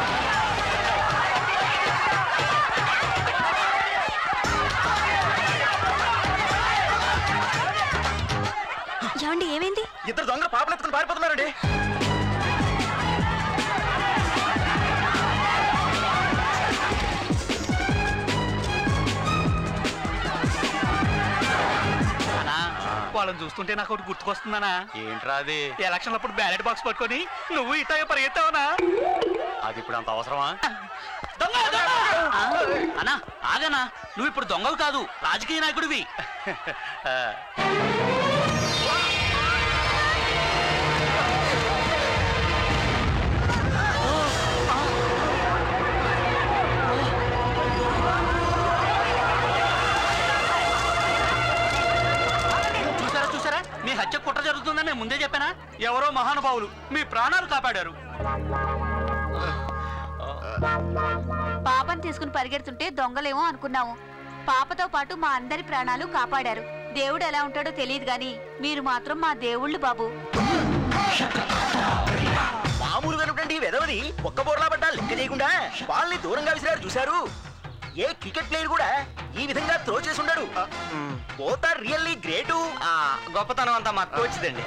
ఏమండి ఏమైంది? ఇద్దరు దొంగలు పాపను ఎత్తుకుని పారిపోతున్నారండి. వాళ్ళని చూస్తుంటే నాకు ఒకటి గుర్తుకొస్తుందనా. ఏంట్రా అది? ఎలక్షన్ అప్పుడు బ్యాలెట్ బాక్స్ పట్టుకొని నువ్వు ఇట్లాగే పరిగెత్తావనా? అది ఇప్పుడు అంత అవసరమా? అన్నా ఆగనా, నువ్వు ఇప్పుడు దొంగలు కాదు, రాజకీయ నాయకుడివి. చూసారా, మీ హత్య కుట్ర జరుగుతుందని నేను ముందే చెప్పానా? ఎవరో మహానుభావులు మీ ప్రాణాలు కాపాడారు. పాపను తీసుకుని పరిగెడుతుంటే దొంగలేమో అనుకున్నాము. పాపతో పాటు మా అందరి ప్రాణాలు కాపాడారు. దేవుడు ఎలా ఉంటాడో తెలియదు గాని మీరు మాత్రం మా దేవుళ్ళు బాబు. మామూలుగా వెదవది ఒక్క బోర్లా పడ్డా లెక్క చేయకుండా వాళ్ళని దూరంగా విసిరారు. చూశారు, ఏ క్రికెట్ ప్లేయర్ కూడా ఈ విధంగా త్రో చేసి ఉండడు. Both are really great. గొప్పతనం అంతా మాకు వచ్చిందండి.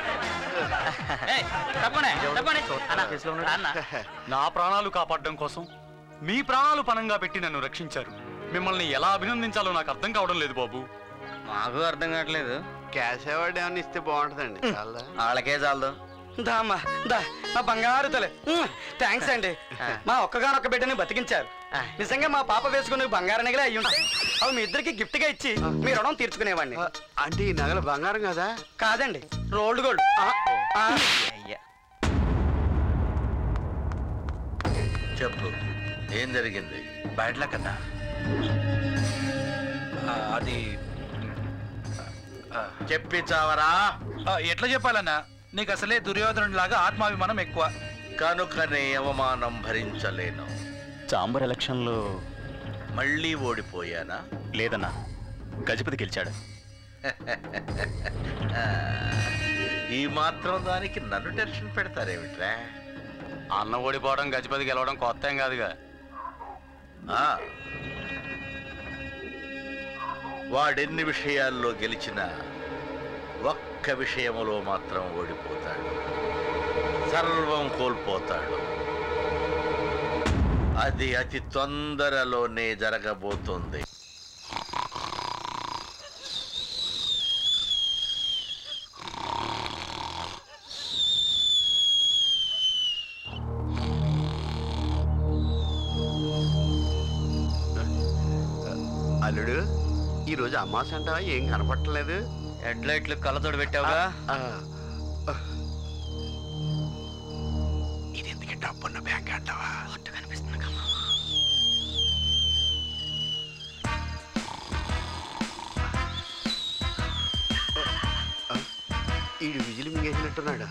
నా ప్రాణాలు కాపాడడం కోసం మీ ప్రాణాలు పణంగా పెట్టి నన్ను రక్షించారు. మిమ్మల్ని ఎలా అభినందించాలో నాకు అర్థం కావడం లేదు బాబు. మాకు అర్థం కావట్లేదు. క్యాష్ అవార్డు ఏమన్నా ఇస్తే బాగుంటుందండి. వాళ్ళకే చాలదు. దామ్మా దా, నా బంగారు తలే. థ్యాంక్స్ అండి, మా ఒక్కగానొక్క బిడ్డని బతికించారు. నిజంగా మా పాప వేసుకుని బంగారు నగలే అయ్యి ఉంటాయి. అవి మీ ఇద్దరికి గిఫ్ట్ గా ఇచ్చి మీ రుణం తీర్చుకునేవాడిని. అంటే ఈ నగలు బంగారం కదా? కాదండి, రోల్డ్ గోల్డ్. చెప్పు, ఏం జరిగింది? బ్యాడ్ల కన్నా అది చెప్పి చావరా. ఎట్లా చెప్పాలన్నా, నీకు అసలే దుర్యోధనుడి లాగా ఆత్మాభిమానం ఎక్కువ కనుకనే అవమానం భరించలేను. చాంబర్ ఎలక్షన్లో మళ్ళీ ఓడిపోయానా? లేదన్నా, గజపతి గెలిచాడు. ఈ మాత్రం దానికి నన్ను టెన్షన్ పెడతారేమిట్రా? అన్న ఓడిపోవడం గజపతి గెలవడం కొత్త ఏం కాదుగా. వాడెన్ని విషయాల్లో గెలిచినా ఒక్క విషయంలో మాత్రం ఓడిపోతాడు, సర్వం కోల్పోతాడు. అది అతి తొందరలోనే జరగబోతుంది. అల్లుడు ఈరోజు అమాస అంటావా? ఏం కనపట్టలేదు. హెడ్లైట్లు కళ్ళతోడు పెట్టావుగా. ఇది ఎందుకు డబ్బున్న బ్యాంక్ అంటావా? కనిపిస్తుంది. ఈడు విజిల్ మింగేసినట్టున్నాడు.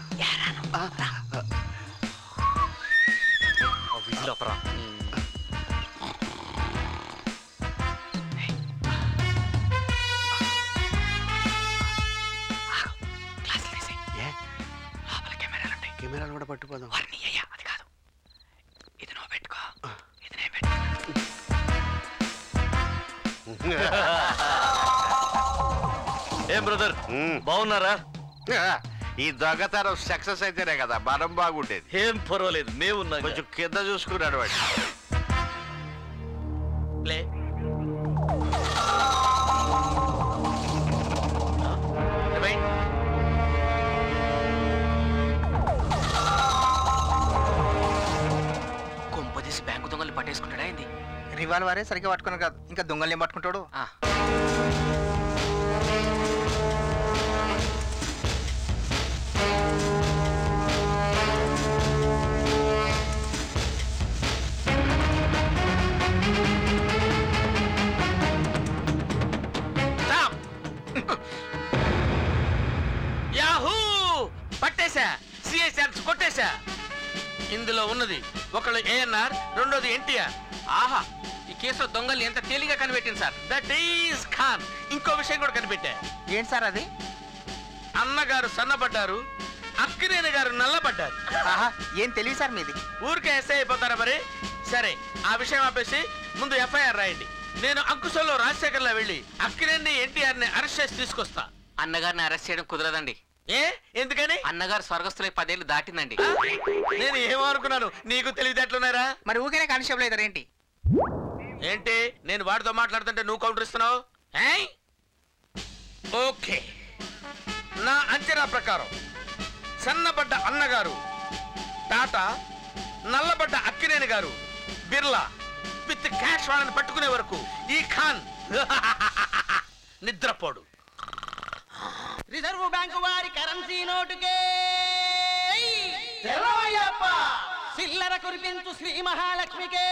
విజిల్ అపరా. కెమెరాలు కూడా పట్టుకోదాం. అది కాదు, ఇది నువ్వు పెట్టుకో, ఇది నేను పెట్టుకో. ఏం బ్రదర్ బాగున్నారా? ఈ దొంగతనం సక్సెస్ అయితేనే కదా మనం బాగుండేది. ఏం పర్వాలేదు, మేము ఉన్నాం. కొంచెం కింద చూసుకున్నాడు వాడు. కొంపదీసి బ్యాంకు దొంగలు పట్టేసుకుంటాడా ఏంది? రివాల్వరే సరిగ్గా పట్టుకుని కాదు, ఇంకా దొంగలు ఏం పట్టుకుంటాడు? యాహూ! పట్టేశా, సిఎస్ఆర్ కొట్టేశా. ఇందులో ఉన్నది ఒకళ్ళు ఏఎన్ఆర్, రెండోది ఎన్టీఆర్. ఆహా, ఈ కేసులో దొంగలు ఎంత తేలిగా కనిపెట్టింది సార్. That is Khan. ఇంకో విషయం కూడా కనిపెట్టా. ఏంటి సార్ అది? అన్నగారు సన్నబడ్డారు, అక్కినేని గారు నల్లబడ్డారు. ఆహా, ఏం తెలియదు సార్ మీది. ఊరికే ఎస్ఐ అయిపోతారా మరి? సరే, ఆ విషయం ఆపేసి ముందు ఎఫ్ఐఆర్ రాయండి. నేను అంకుశంలో రాజశేఖర్లో వెళ్ళి అక్కినేని ఎన్టీఆర్ ని అరెస్ట్ చేసి తీసుకొస్తా. అన్నగారిని అరెస్ట్ చేయడం కుదరదండి. ఏ ఎందుకని? అన్నగారు స్వర్గస్థులై 10 ఏళ్ళు దాటిందండి. నేను ఏమనుకున్నాను, నీకు తెలివితేటలున్నారా? మరి ఊరికే కానిస్టేబుల్ అవుతారు ఏంటి? ఏంటి నేను వాడితో మాట్లాడుతుంటే నువ్వు కౌంటర్ ఇస్తున్నావు? ఓకే, నా అంచనా ప్రకారం సన్నబడ్డ అన్నగారు టాటా, నల్లబడ్డ అక్కినేని గారు బిర్లా విత్ క్యాష్ వాళ్ళని పట్టుకునే వరకు ఈ ఖాన్ నిద్రపోడు. రిజర్వ్ బ్యాంకు వారి కరెన్సీ నోటుకే చిల్లర కురిపించు శ్రీ మహాలక్ష్మికే.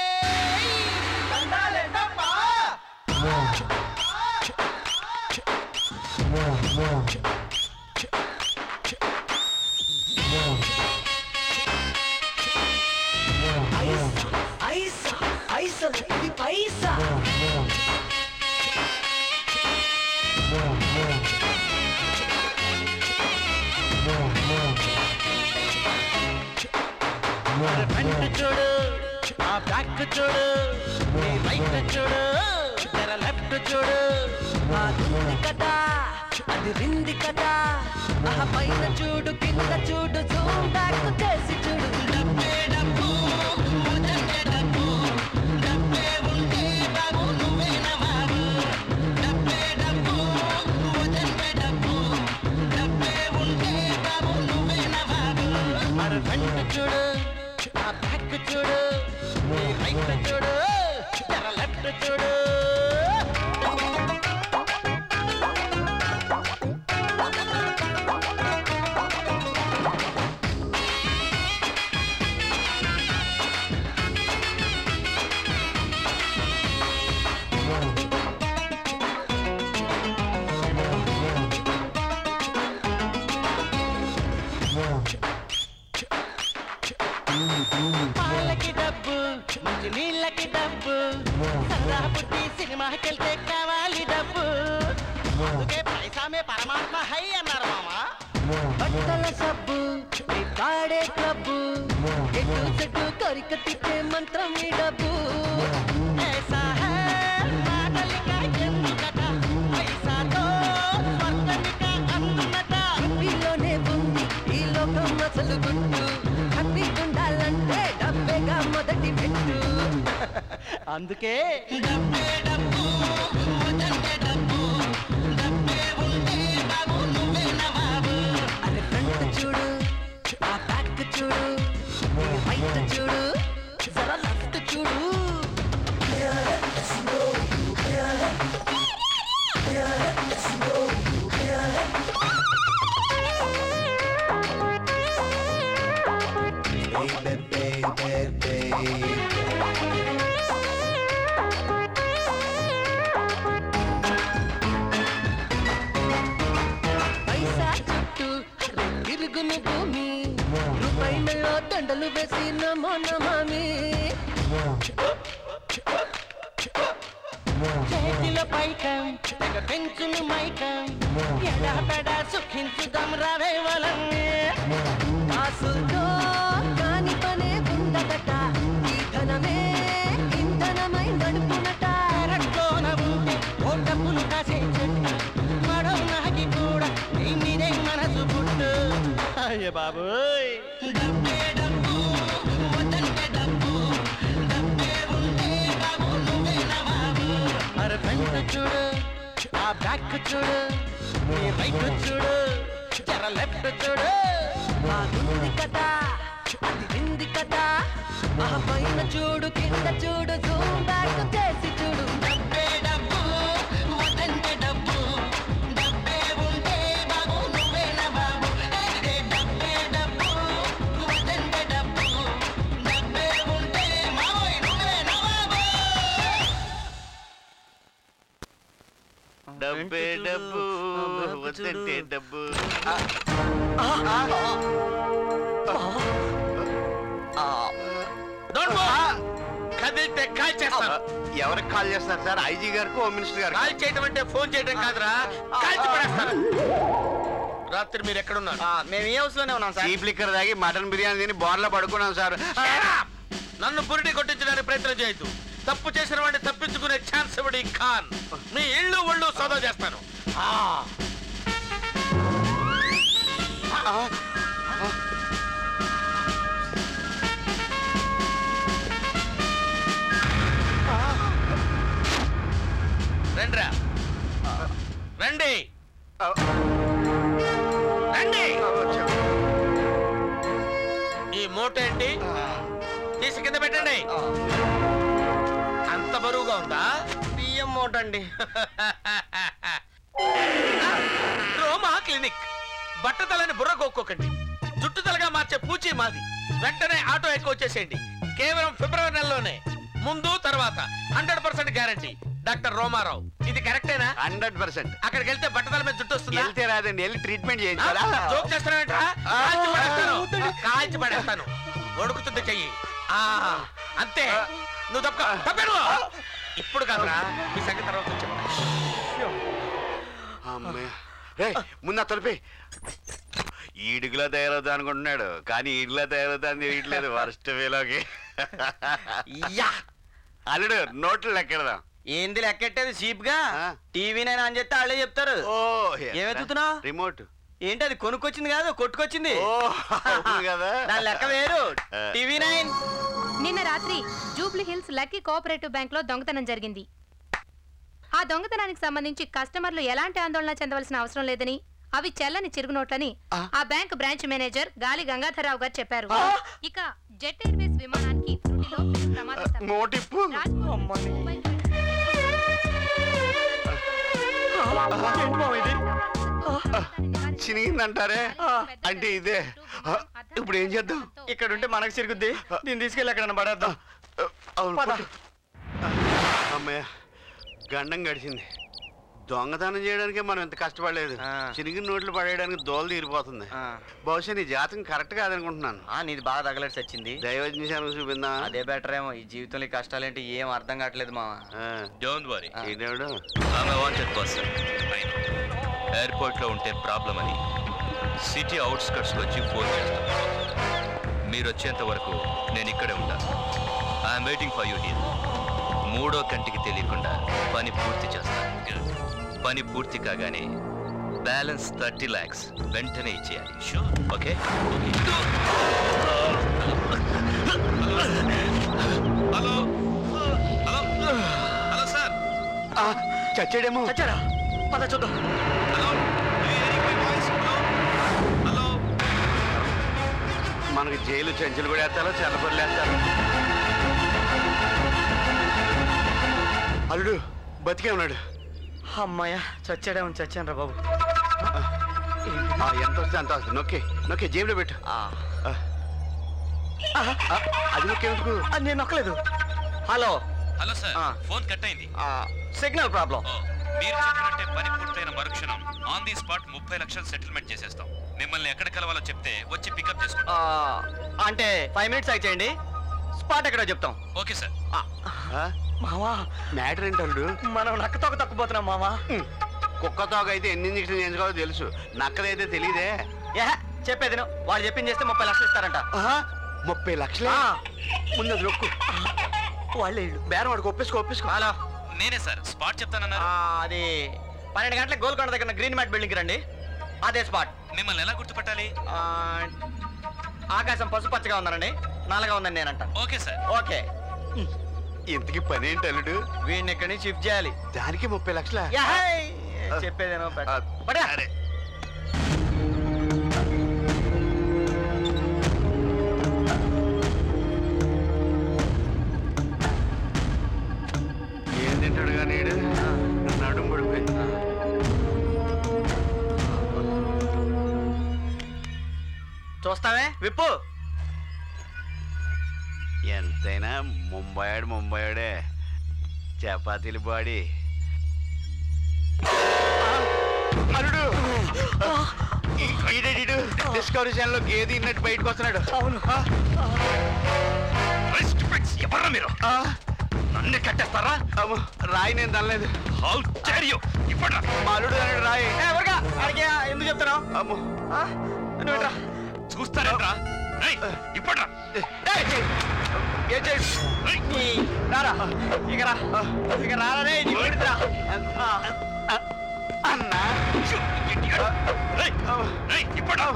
పైసా ఫ్రంట్ చూడు, ఆ బ్యాక్ చూడు, నీ రైట్ చూడు, జర లెఫ్ట్ చూడు. అది కదా, అది రింది కదా. ఆ పైన చూడు, కింద చూడు, జూమ్ బ్యాక్ చేసి చూడు. డబ్బే డబ్బు, డబ్బే డబ్బు, డబ్బే ఉంటే బాబు నువ్వేనా బాబు. డబ్బే డబ్బు, డబ్బే డబ్బు, డబ్బే ఉంటే బాబు నువ్వేనా బాబు. మరి ఫ్రంట్ చూడు, ఆ బ్యాక్ చూడు, నీ రైట్ చూడు, జర లెఫ్ట్ చూడు. పాలకి డబ్బు, మంచి నీళ్ళకి డబ్బు, సరదా పుట్టి సినిమాకెళ్తే కావాలి డబ్బు. అందుకే పైసామే పరమాత్మ హై అన్నారు మామా. బట్టల సబ్బు, నీ పాడే క్లబ్బు, ఎటు చెట్టు కొరిక తిట్టే మంత్రం ఈ డబ్బు. ఐసా హై, మాటలిక ఎందుకట, పైసాతో స్వర్గమిక అందునట. ఇంటిలోనే ఉంది ఈ లోకం అసలు గుట్టు, హ్యాపీ ఉండాలంటే డబ్బేగా మొదటి పెట్టు. అందుకే డబ్బే డబ్బు, డబ్బే డబ్బు, డబ్బే ఉంటే బాబు నువ్వేనా బాబు. అరే ఫ్రంట్ చూడు, ఆ బ్యాక్ చూడు, నీ రైట్ చూడు, జర లెఫ్ట్ చూడు. పైసా చుట్టూ తిరుగును భూమి రూపాయిలో దండలు వేసి నమో నమామి చేతిలో పైకం తెగ పెంచును మైకం ఎడబెడ సుఖించుదాం రావే వలన్నే కాసుతో కాని పనే ఉండదట ఈ ధనమే ఇంధనమై నడుపునట రట్లోన ఉంటే ఓ డబ్బులు కాసే చెట్టు మడవ నాకి కూడా నీ మీదే మనసు పుట్టు అయ్య బాబోయ్ డబ్బే డబ్బు వద్దంటే డబ్బు డబ్బే ఉంటే బాబు నువ్వే నా బాబు అరే ఫ్రంట్ చూడు ఆ బ్యాక్ చూడు నీ రైట్ చూడు జర లెఫ్ట్ చూడు బాగుంది కదా అది వింది కదా ఆ పైన చూడు కింద చూడు జూమ్ బ్యాక్ చేసి చూడు డబ్బే డబ్బు వద్దంటే డబ్బు డబ్బే ఉంటే బాబు నువ్వే నా బాబు డబ్బే డబ్బు వద్దంటే డబ్బు డబ్బే ఉంటే మావోయ్ నువ్వే నా బాబు డబ్బే డబ్బు వద్దంటే డబ్బు. కదిలితే కాల్ చేస్తాను. ఎవరికి కాల్ చేస్తారు సార్? ఐజీ గారికి, హోమ్ మినిస్టర్ గారు? కాల్ చేయడం అంటే ఫోన్ చేయడం కాదురా, కాల్చి పడేస్తాను. రాత్రి మీరు ఎక్కడున్నారు? మేము ఈ హౌస్ లోనే ఉన్నాం సార్. చీప్ లిక్కర్ తాగి మటన్ బిర్యానీ తిని బోర్లో పడుకున్నాం సార్. నన్ను పురిటి కొట్టించడానికి ప్రయత్నం చేయొద్దు. తప్పు చేసిన వాడిని తప్పించుకునే ఛాన్స్ ఇవ్వడి ఖాన్. మీ ఇళ్ళు ఒళ్ళు సోదా చేస్తాను. రండిరా, రండి రండి. ఈ మూట ఏంటి? తీసి కింద పెట్టండి. అంత బరువుగా ఉందా? బియ్యం మూట అండి. రోమా క్లినిక్. బట్టతలని బుర్ర కొక్కోకండి. జుట్టుతలగా మార్చే పూచి మాది. వెంటనే ఆటో ఎక్కువ వచ్చేసేయండి. కేవలం ఫిబ్రవరి నెలలోనే. ముందు తర్వాత 100% గ్యారంటీ. డాక్టర్ రోమారావు. ఇది కరెక్టేనా? 100%. అక్కడికి వెళ్తే బట్టతల మీద జుట్టు వస్తుంది. వెళ్తే రాదండి, వెళ్ళి ట్రీట్మెంట్ చేయించాలా? జోక్ చేస్తానంటా? కాల్చి పడేస్తాను. వణుకుతుంది చెయ్యి. అంతే. నువ్వు తప్పను. ఇప్పుడు కాదురా, మీ సంగతి తర్వాత చెప్తా. ముందు తలిపి. ఈడుగులా తయారవుతా అనుకుంటున్నాడు, కానీ ఈడులా తయారవుతా అని తెలియట్లేదు. వరస్ట్ వేలోకి. అల్లుడు నోట్లు లెక్కెడదాం. ఏంది లెక్కెట్టేది చీప్ గా? టీవీ నైన్ అని చెప్తే వాళ్ళే చెప్తారు. ఏమెత్తుతున్నావు? రిమోట్. ఏంటి అది కొనుక్కొచ్చింది కాదు, కొట్టుకొచ్చింది కదా. దాని లెక్క వేరు. TV nine. నిన్న రాత్రి Jubilee Hills lucky cooperative bank లో దొంగతనం జరిగింది. ఆ దొంగతనానికి సంబంధించి కస్టమర్లు ఎలాంటి ఆందోళన చెందవలసిన అవసరం లేదని, అవి చెల్లని చిరుగునోట్లని ఆ బ్యాంక్ బ్రాంచ్ మేనేజర్ గాలి గంగాధరరావు గారు చెప్పారు. ఇక జెట్ ఎయిర్వేస్ విమానానికి చినిగిందంటారే, అంటే ఇదే. ఇప్పుడు ఏం చేద్దాం? ఇక్కడ ఉంటే మనకు చిరుగుద్ది. దీన్ని తీసుకెళ్ళి ఎక్కడ పడేద్దాం. అమ్మయ్య, గండం గడిచింది. దొంగతనం చేయడానికి మనం ఎంత కష్టపడలేదు. చిరిగిన నోట్లు పడేయడానికి దోలు తీరిపోతుంది. బహుశా నీ జాతకం కరెక్ట్ కాదనుకుంటున్నాను. నీది బాగా తగలట్టు వచ్చింది. దైవజ్ఞానం చూపిందా? అదే బెటర్ ఏమో. ఈ జీవితంలో కష్టాలేంటి ఏం అర్థం కావట్లేదు మావా. Don't worry. ఇదేవిడు ఆమె వాంటెడ్ పర్సన్. ఎయిర్పోర్ట్ లో ఉంటే ప్రాబ్లం అని సిటీ అవుట్స్కట్స్కి వచ్చి ఫోన్ చేస్తాను. మీరు వచ్చేంత వరకు నేను ఇక్కడే ఉంటాను. I'm waiting for you here. మూడో కంటికి తెలియకుండా పని పూర్తి చేస్తాను. పని పూర్తి కాగానే బ్యాలెన్స్ 30 lakhs వెంటనే ఇచ్చేయాలి. Sure. Okay. Hello hello hello sir. చచ్చాడేమో. చచ్చాడా? పద చూద్దాం. హలో. మనకి జైలు చెంచులు కూడా వేస్తారో చెల్లపొరలు వేస్తారు. అల్లుడు బతికే ఉన్నాడు. అమ్మాయ చచ్చాడేమో. చచ్చాను రా బాబు. ఎంత వస్తే అంత వస్తుంది. నొక్కే నొక్కే జేబులో పెట్టు. అది నొక్కేందుకు? నేను నొక్కలేదు. Hello hello sir, phone cut అయింది. Signal problem. మీరు చెప్పినట్టే పని పూర్తయిన మరుక్షణం ఆన్ ది స్పాట్ 30 లక్షలు సెటిల్మెంట్ చేసేస్తాం. మిమ్మల్ని ఎక్కడ కలవాలో చెప్తే వచ్చి పికప్ చేసుకుంటాం. అంటే 5 మినిట్స్ అయిచేయండి, స్పాట్ ఎక్కడో చెప్తాం. Okay sir. మావా మ్యాటర్ ఏంటల్లుడు? మనం నక్కతోక తక్కుపోతున్నాం మావా. కుక్కతోక అయితే ఎన్ని ఇంజక్షన్ చేయించుకోవాలో తెలుసు, నక్కదైతే తెలియదే. చెప్పేది వాడు చెప్పింది చేస్తే 30 లక్షలు ఇస్తారంట. 30 లక్షలు? ముందు అది నొక్కు. వాళ్ళే బేరం వాడికి ఒప్పేసుకో. హలో, నేనే సార్, స్పాట్ చెప్తానన్నారు. అది 12 గంటలకు గోల్కొండ దగ్గర గ్రీన్ మ్యాట్ బిల్డింగ్ రండి, అదే స్పాట్. మిమ్మల్ని ఎలా గుర్తుపట్టాలి? ఆకాశం పసుపచ్చగా ఉందనండి, నల్లగా ఉందని నేనంట. Okay sir. ఓకే. ఇంతకి పని ఏంటి అల్లుడు? వీడిని ఇక్కడి నుంచి షిఫ్ట్ చేయాలి. దానికి 30 లక్షల? చెప్పేదేనో అరే ఏం తింటాడు కానీ నడుము పడిపోయి. చూస్తావే విప్పు. ఎంతైనా ముంబైడే చపాతీలు బాడీ. అల్లుడు డిస్కవరీ ఛానల్లో గేది ఇన్నట్టు బయటకు వస్తున్నాడు. అవును. ఎవర్రా మీరు? నన్ను కట్టేస్తారా? రాయి నేను తనలేదు. ఇప్పుడు మా అల్లుడు అన్నాడు రాయి. ఎందుకు చెప్తున్నావు? అమ్మో చూస్తారా? ఇప్పుడ్రా రారా ఇక రారే అన్నా. ఇప్పుడు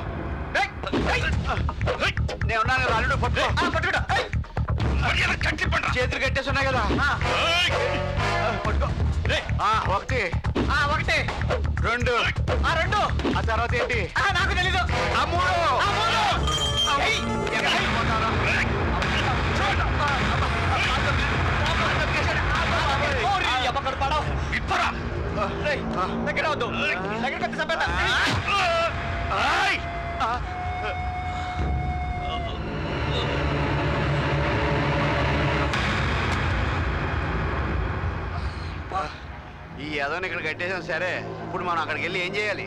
నేను ఉన్నాను కదా అల్లుడు, పట్టుకుంటా. చేతులు కట్టేసి ఉన్నాయి కదా, పట్టుకో. 1 ఒకటి 2 2 ఆ తర్వాత ఏంటి నాకు తెలీదు. 3 దగ్గర వద్దు, దగ్గరికి వచ్చి చంపేస్తా. ఈ యదవని ఇక్కడ కట్టేసాం సరే, ఇప్పుడు మనం అక్కడికి వెళ్ళి ఏం చేయాలి?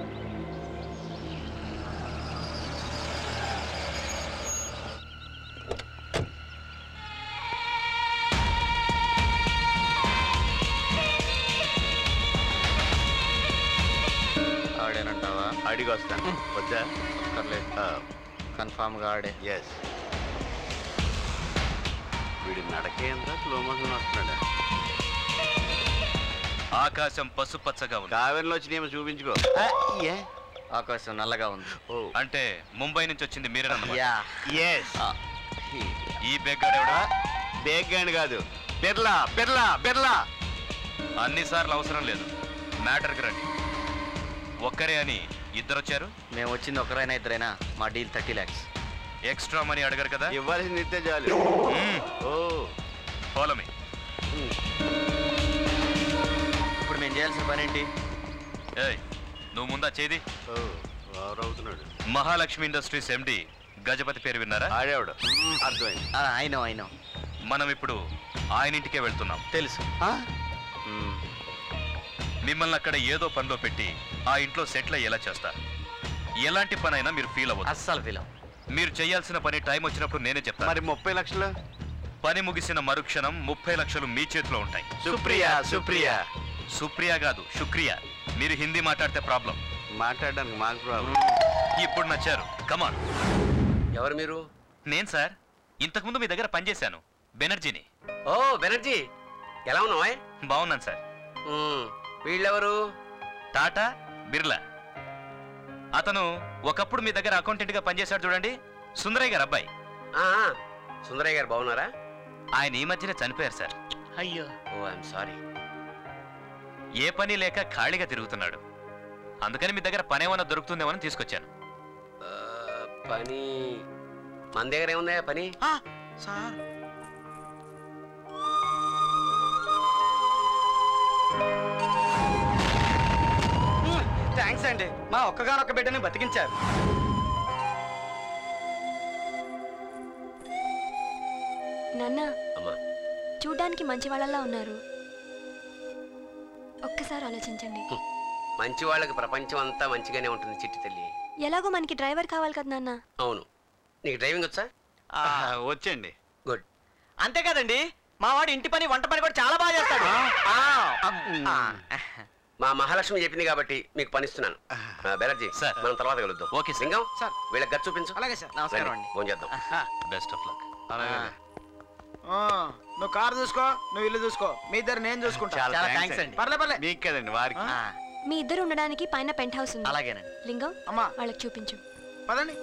ఆడేనంటావా? అడిగి వస్తాను. వద్దా? కన్ఫామ్గా ఆడే. ఎస్. వీడి నడకేంద్ర స్లో మోషన్ వస్తున్నాడు. ఆకాశం పసుపచ్చగా ఉంది. కావెన్లో వచ్చినేమో చూపించుకో. ఆకాశం నల్లగా ఉంది. అంటే ముంబై నుంచి వచ్చింది మీరేనన్నమాట. ఈ బెగ్గాడు ఎవడా? బేగ్గాండ్ కాదు, బిర్లా బిర్లా బిర్లా. అన్నిసార్లు అవసరం లేదు, మ్యాటర్కి రండి. ఒక్కరే అని ఇద్దరు వచ్చారు. మేము వచ్చింది ఒకరైనా ఇద్దరైనా మా డీల్ 30 lakhs. ఎక్స్ట్రా మనీ అడగరు కదా? ఇవ్వాల్సింది ఇస్తే చాలు. Follow me. ఇప్పుడు మేము చేయాల్సిన పని ఏంటి? నువ్వు ముందా చేది. అవుతున్నాడు. మహాలక్ష్మి ఇండస్ట్రీస్ ఎండి గజపతి పేరు విన్నారా? ఆడేవాడు. అర్థమైంది. అయినో మనం ఇప్పుడు ఆయన ఇంటికే వెళ్తున్నాం. తెలుసు. మిమ్మల్ని అక్కడ ఏదో పనిలో పెట్టి ఆ ఇంట్లో సెటిల్ అయ్యేలా చేస్తా. ఎలాంటి పనైనా మీరు ఫీల్ అవ్వదు. అస్సలు ఫీల్. మీరు చేయాల్సిన పని టైం వచ్చినప్పుడు నేనే చెప్తాను. మరి 30 లక్షలు? పని ముగిసిన మరుక్షణం 30 లక్షలు మీ చేతిలో ఉంటాయి. సుప్రియా కాదు, శుక్రియా. మీరు హిందీ మాట్లాడితే ప్రాబ్లం. మాట్లాడడానికి మాకు ప్రాబ్లం. ఇప్పుడు నచ్చారు. కమాన్. ఎవరు మీరు? నేను సార్, ఇంతకుముందు మీ దగ్గర పనిచేశాను, బెనర్జీని. ఓ బెనర్జీ, ఎలా ఉన్నావా? బాగున్నాను సార్. వీళ్ళెవరు? టాటా బిర్లా. అతను ఒకప్పుడు మీ దగ్గర అకౌంటెంట్ గా పనిచేశాడు చూడండి, సుందరయ్య గారు అబ్బాయి. సుందరయ్య గారు బాగున్నారా? ఆయన ఈ మధ్యనే చనిపోయారు సార్. అయ్యో. ఓ ఐఎమ్ సారీ. ఏ పని లేక ఖాళీగా తిరుగుతున్నాడు, అందుకని మీ దగ్గర పని ఏమైనా దొరుకుతుందేమని తీసుకొచ్చాను. పని మన దగ్గర ఏముందా పని? సార్ థ్యాంక్స్ అండి, మా ఒక్కగానొక్క బిడ్డని బతికించారు. నాన్న అమ్మా చూడ్డానికి మంచి వాళ్ళలా ఉన్నారు. ఒక్కసారి ఆలోచించండి. మంచి వాళ్ళకి ప్రపంచం అంతా మంచిగానే ఉంటుంది చిట్టి తల్లి. ఎలాగో మనకి డ్రైవర్ కావాలి కదా నాన్న. అవును. నీకు డ్రైవింగ్ వచ్చా? వచ్చండి. గుడ్. అంతే కదండి, మా వాడు ఇంటి పని వంట పని కూడా చాలా బాగా చేస్తాడు. మా మహాలక్ష్మి చెప్పింది కాబట్టి మీకు పనిస్తున్నాను. బెనర్జీ సార్. మనం తర్వాత కలుద్దాం. Okay sir. లింగం సార్. వీళ్ళకి గది చూపించు. అలాగే సార్. నమస్కారం అండి. ఫోన్ చేద్దాం. Best of luck. నువ్వు కారు చూసుకో, నువ్వు ఇల్లు చూసుకో, మీ ఇద్దరు నేను చూసుకుంటా. చాలా థ్యాంక్స్ అండి. పర్లే. మీకు కదండి వారికి. మీ ఇద్దరు ఉండడానికి పైన పెంట్ హౌస్ ఉంది. అలాగేనండి. లింగం అమ్మా వాళ్ళకి చూపించు. పదండి.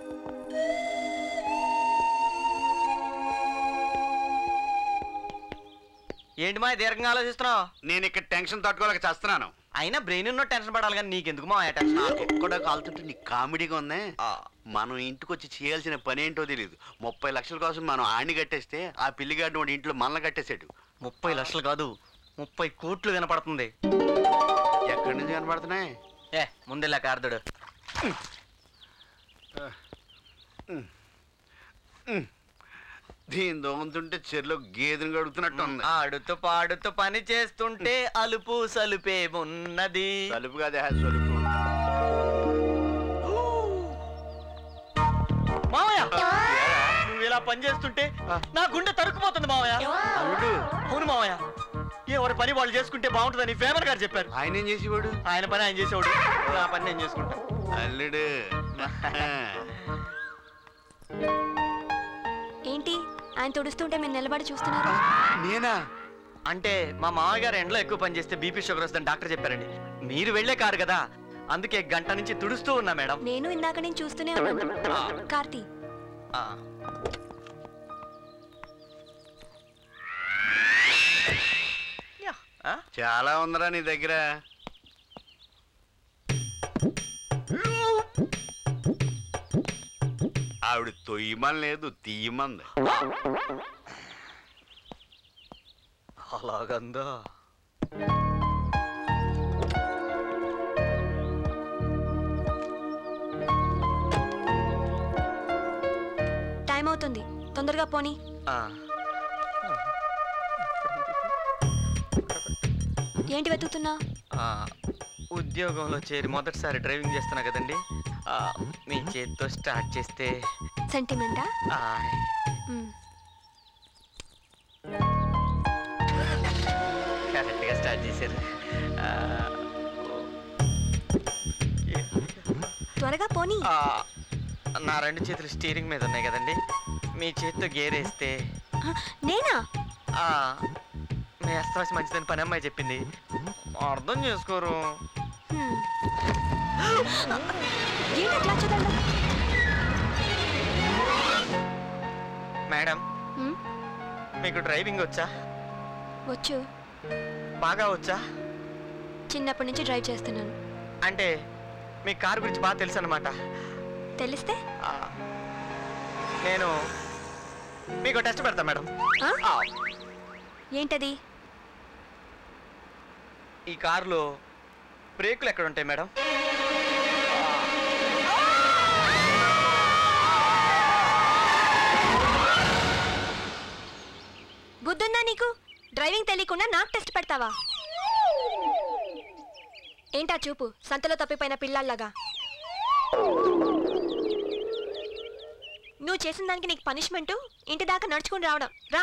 ఏంటి మా దీర్ఘంగా ఆలోచిస్తున్నావు? నేను ఇక్కడ టెన్షన్ తట్టుకోలేక చేస్తున్నాను. అయినా బ్రెయిన్ ఉన్న టెన్షన్ పడాలి కానీ నీకెందుకు మా టెన్షన్? ఎక్కడో కాలుతుంటే నీకు కామెడీగా ఉంది. మనం ఇంటికి వచ్చి చేయాల్సిన పని ఏంటో తెలియదు. 30 లక్షల కోసం మనం ఆడిని కట్టేస్తే ఆ పిల్లిగాడిని వాడి ఇంట్లో మనల్ని కట్టేసాడు. 30 లక్షలు కాదు, 30 కోట్లు వినపడుతుంది. ఎక్కడి నుంచి కనపడుతున్నాయి? ముందెలా కార్దుడు. దీని దోగుతుంటే చెరులో గేదెను గడుగుతున్నట్టు ఉంది. ఆడుతూ పాడుతూ పని చేస్తుంటే అలుపు సలుపే ఉన్నది. సలుపు కాదే సలుపు. మావయ్య, నువ్వు ఇలా పని చేస్తుంటే నా గుండె తరుక్కుపోతుంది మావయ్య. అల్లుడు. అవును మావయ్య, ఎవరి పని వాళ్ళు చేసుకుంటే బాగుంటుందని ఫేమర్ గారు చెప్పారు. ఆయన ఏం చేసేవాడు? ఆయన పని ఆయన చేసేవాడు, నా పని నేను చేసుకుంటా. అల్లుడు. ఏంటి ఆయన తుడుస్తుంటే మీరు నిలబడి చూస్తున్నారు? నేనా? అంటే మా మామయ్య గారు ఎండలో ఎక్కువ పని చేస్తే బీపీ షుగర్ వస్తుందని డాక్టర్ చెప్పారండి. మీరు వెళ్లే కారు కదా, అందుకే గంట నుంచి తుడుస్తూ ఉన్నా మేడం. నేను ఇందాక నేను చూస్తూనే ఉన్నాను. కార్తీ చాలా ఉందరా నీ దగ్గర. ఆవిడ తొయ్యమని లేదు, తీయమంది. అలాగందా? టైం అవుతుంది, తొందరగా పోనీ. ఏంటి వెతుకుతున్నా? ఉద్యోగంలో చేరి మొదటిసారి డ్రైవింగ్ చేస్తున్నా కదండి, మీ చేతితో స్టార్ట్ చేస్తే సెంటిమెంటా? కరెక్ట్గా స్టార్ట్ చేశారు. త్వరగా పోనీ. నా 2 చేతులు స్టీరింగ్ మీద ఉన్నాయి కదండి, మీ చేతితో గేర్ వేస్తే. నేనా? మీ అస్త్రాసి మంచిదని పని అమ్మాయి చెప్పింది, అర్థం చేసుకోరు. మేడం, మీకు డ్రైవింగ్ వచ్చా? వచ్చు. బాగా వచ్చా? చిన్నప్పటి నుంచి డ్రైవ్ చేస్తున్నాను. అంటే మీ కారు గురించి బాగా తెలుసు అన్నమాట. తెలిస్తే నేను మీకు టెస్ట్ పెడతా మేడం. ఏంటది? ఈ కారులో బ్రేకులు ఎక్కడ ఉంటాయి మేడం? బుద్ధుందా నీకు? డ్రైవింగ్ తెలియకుండా నాకు టెస్ట్ పెడతావా? ఏంటా చూపు, సంతలో తప్పిపోయిన పిల్లల్లాగా? నువ్వు చేసిన దానికి నీకు పనిష్మెంటు ఇంటి దాకా నడుచుకుని రావడం. రా.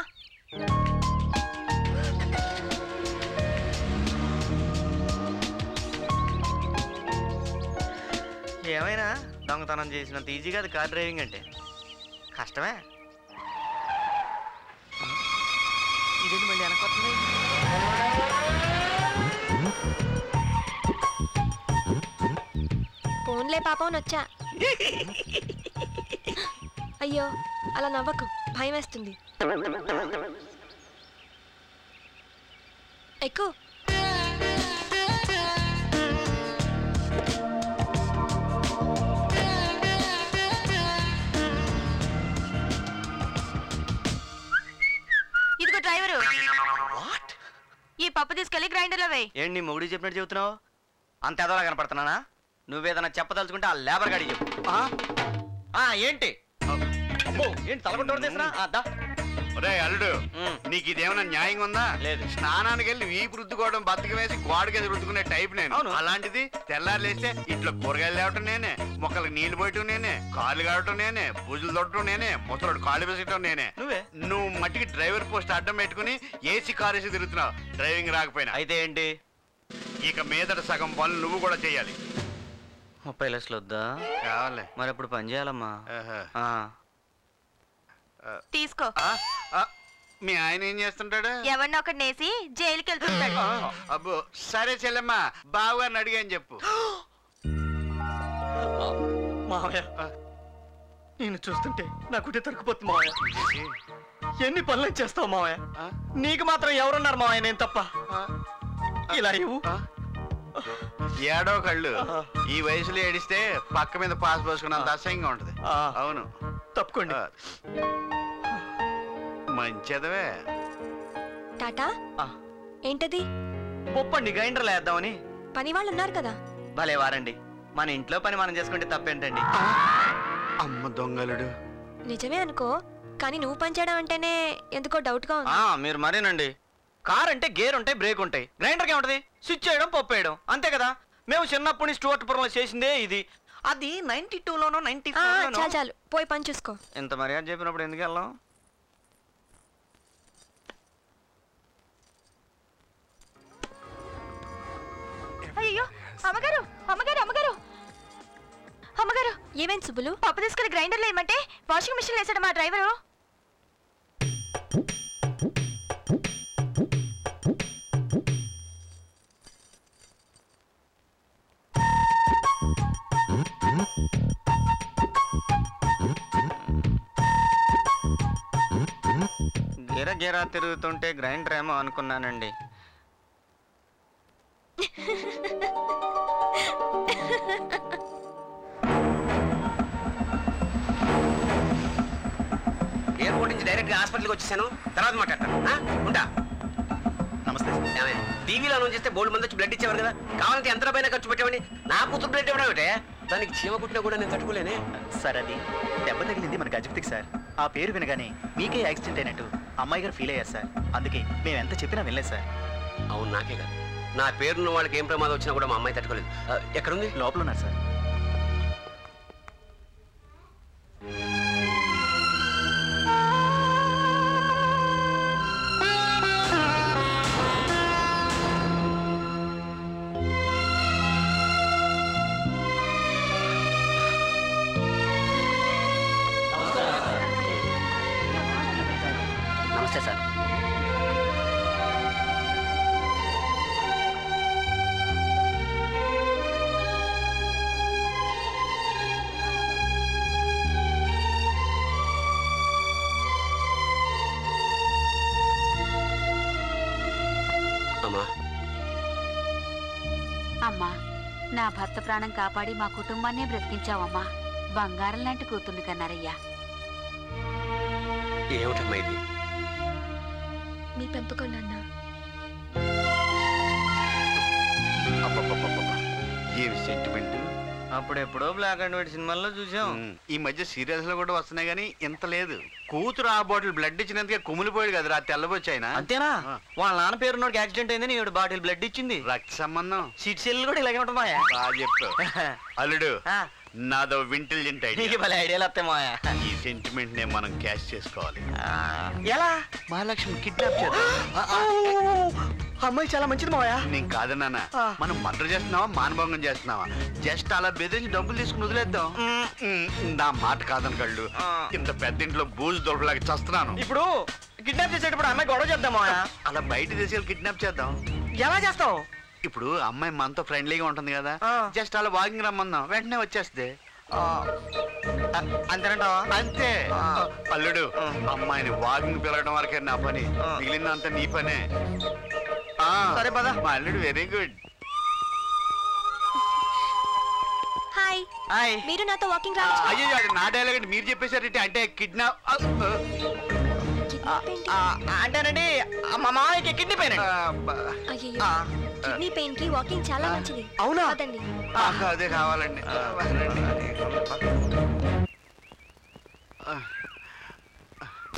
ఏమైనా దొంగతనం చేసినంత ఈజీ కాదు కార్ డ్రైవింగ్ అంటే, కష్టమే. ఇదేంటి మళ్ళీ వెనకొస్తుంది? ఫోన్లే పాపం వచ్చా. అయ్యో అలా నవ్వకు, భయం వేస్తుంది. ఎక్కు. ఇదిగో డ్రైవరు, ఈ పప్పు తీసుకెళ్లి గ్రైండర్లో వేయి. ఏంటి నీ మొగుడు చెప్పినట్టు చెబుతున్నావు? అంత ఎదవలా కనపడుతున్నానా? నువ్వేదన్నా చెప్పదలుచుకుంటే ఆ లేబర్ గాడికి చెప్పు. ఏంటి ఏంటి తలగొట్టవరు చేసినా? ఒరే అల్లుడు, నీకు ఇదేమన్నా న్యాయంగా ఉందా? లేదు. స్నానానికి వెళ్ళి వీపు రుద్దుకోవడం, బతుకు వేసి గోడకేసి రుద్దుకునే టైప్ నేను. అలాంటిది తెల్లారు లేస్తే ఇంట్లో కూరగాయలు తేవటం నేనే, మొక్కలకు నీళ్లు పోయటం నేనే, కాళ్ళు కావటం నేనే, పూజలు తొట్టడం నేనే, ముసలోడు కాళ్ళు వేసటం నేనే. నువ్వు మట్టికి డ్రైవర్ పోస్ట్ అడ్డం పెట్టుకుని ఏసీ కారు వేసి తిరుగుతున్నావు, డ్రైవింగ్ రాకపోయినా. అయితే ఏంటి? ఇక మీదట సగం పనులు నువ్వు కూడా చేయాలి. 30 లక్షలు వద్దా? కావాలి. మరి ఇప్పుడు పని చేయాలమ్మా. తీసుకో. మీ ఆయన ఏం చేస్తుంటాడు? ఎవరిని ఒకటి నేసి జైలుకి వెళ్తుంటాడు. అబ్బో సరే చెల్లెమ్మా, బావగారిని అడిగాని చెప్పు. మావయ్య, నేను చూస్తుంటే నా గుడ్డ తరుకుపోతుంది మావయ్య. ఎన్ని పనులు చేస్తావు మావయ్య? నీకు మాత్రం ఎవరున్నారు మావయ్య నేను తప్ప? ఇలా ఇవ్వు. ఏడో కళ్ళు ఈ వయసులో ఏడిస్తే పక్క మీద పాస్ పోసుకున్నంత అసహ్యంగా ఉంటది. అవును, తప్పుకోండి. మంచిదవే. టాటా ఏంటది? పొప్పండి, గ్రైండర్లో వేద్దామని. పని వాళ్ళు ఉన్నారు కదా. భలే వారండి, మన ఇంట్లో పని మనం చేసుకుంటే తప్పేంటండి? అమ్మ దొంగలుడు. నిజమే అనుకో, కానీ నువ్వు పని చేయడం అంటేనే ఎందుకో డౌట్ గా ఉంది. మీరు మరేనండి. కార్ అంటే గేర్ ఉంటాయి, బ్రేక్ ఉంటాయి. గ్రైండర్కి ఏముంటది? స్విచ్ చేయడం, పప్పు వేయడం, అంతే కదా. మేము చిన్నప్పటి స్టూవర్ట్పురంలో చేసిందే ఇది. అది 92లోనో 94లోనో. చాలు చాలు, పోయి పని చూసుకో. ఇంత మర్యాద చెప్పినప్పుడు ఎందుకు వెళ్ళాం? అయ్యో అమ్మగారు, అమ్మగారు, అమ్మగారు, అమ్మగారు. ఏమేం సుబ్బులు? పప్పు తీసుకుని గ్రైండర్లో ఏమంటే వాషింగ్ మిషన్ వేసాడు మా డ్రైవరు. గిర గిరా తిరుగుతుంటే గ్రైండర్ ఏమో అనుకున్నానండి. ఎయిర్పోర్ట్ నుంచి డైరెక్ట్ గా హాస్పిటల్కి వచ్చేసాను, తర్వాత మాట్లాడతాను. ఉంటా. నమస్తే. టీవీలో అనౌన్స్ చేస్తే బోల్డ్ మంది వచ్చి బ్లడ్ ఇచ్చేవారు కదా, కావాలంటే ఎంత పైన ఖర్చు పెట్టామని. నా కూతురు బ్లడ్ ఇవ్వడం ఏమిటే? దానికి చీమ కుట్టినా కూడా నేను తట్టుకోలేనే. సార్ అది దెబ్బ తగిలింది మన గజపతికి సార్. ఆ పేరు వినగానే మీకే యాక్సిడెంట్ అయినట్టు అమ్మాయి గారు ఫీల్ అయ్యారు సార్. అందుకే మేము ఎంత చెప్పినా వినలేదు సార్. అవును, నాకే కాదు, నా పేరున్న వాళ్ళకి ఏం ప్రమాదం వచ్చినా కూడా మా అమ్మాయి తట్టుకోలేదు. ఎక్కడుంది? లోపల ఉన్నారు సార్. నమస్తే సార్. అమ్మా, నా భర్త ప్రాణం కాపాడి మా కుటుంబాన్నే బ్రతికించావమ్మా. బంగారం లాంటి కూతుర్ని కన్నారయ్యా. ఏమిటమ్మా ఇది? మీ పెంపకం నాన్న. ఏమి సెంటిమెంట్. అప్పుడెప్పుడో బ్లాక్ అండ్ వైట్ సినిమాల్లో చూసాం. ఈ మధ్య సీరియల్స్ లో కూడా వస్తున్నాయి కానీ ఇంత లేదు. కూతురు ఆ బాటిల్ బ్లడ్ ఇచ్చినందుకే కుమిలిపోయాడు కదరా తెల్లబొచ్చి ఆయన. అంతేనా? వాళ్ళ నాన్న పేరున్నోడికి యాక్సిడెంట్ అయిందని 7 బాటిల్ బ్లడ్ ఇచ్చింది. రక్త సంబంధం. సీట్ సెల్ కూడా ఇలాగే ఉంటుందా? బాగా చెప్పు అల్లుడు. నాదో ఇంటెలిజెంట్ ఐడియా. భలే ఐడియాలు వస్తాయి మాయా. ఈ సెంటిమెంట్ నే మనం క్యాష్ చేసుకోవాలి. ఎలా? మహాలక్ష్మి కిడ్నాప్ చేద్దాం. అమ్మాయి చాలా మంచిది మాయా. నేను కాదన్నా, మనం మర్డర్ చేస్తున్నావా మానభంగం చేస్తున్నావా? జస్ట్ అలా బెదిరించి డబ్బులు తీసుకుని వదిలేద్దాం. నా మాట కాదని కళ్ళు, ఇంత పెద్ద ఇంట్లో బూజు దొరకలాగా చేస్తున్నాను. ఇప్పుడు కిడ్నాప్ చేసేటప్పుడు అమ్మాయి గొడవ చేద్దాం మాయా. అలా బయట తీసుకెళ్ళి కిడ్నాప్ చేద్దాం. ఎలా చేస్తావు? ఇప్పుడు అమ్మాయి మనతో ఫ్రెండ్లీగా ఉంటుంది కదా, జస్ట్ అలా వాకింగ్ రమ్మందాం, వెంటనే వచ్చేస్తే. అంతేనంటావా? అంతే. అల్లుడు, అమ్మాయిని వాకింగ్ పిలవడం వరకే నా పని, మిగిలినంత నీ పనే. సరే పద. మా అల్లుడు వెరీ గుడ్. హాయ్. హాయ్. మీరు నాతో వాకింగ్ రావచ్చు. అయ్యో, అది నా డైలాగ్ అంటే మీరు చెప్పేశారు. అంటే కిడ్నాప్ అంటేనండి మా మామయ్యకి కిడ్నీ పెయిన్. అయ్యో, కిడ్నీ పెయిన్ కి వాకింగ్ చాలా మంచిది. అవునా? అదండి. అదే కావాలండి.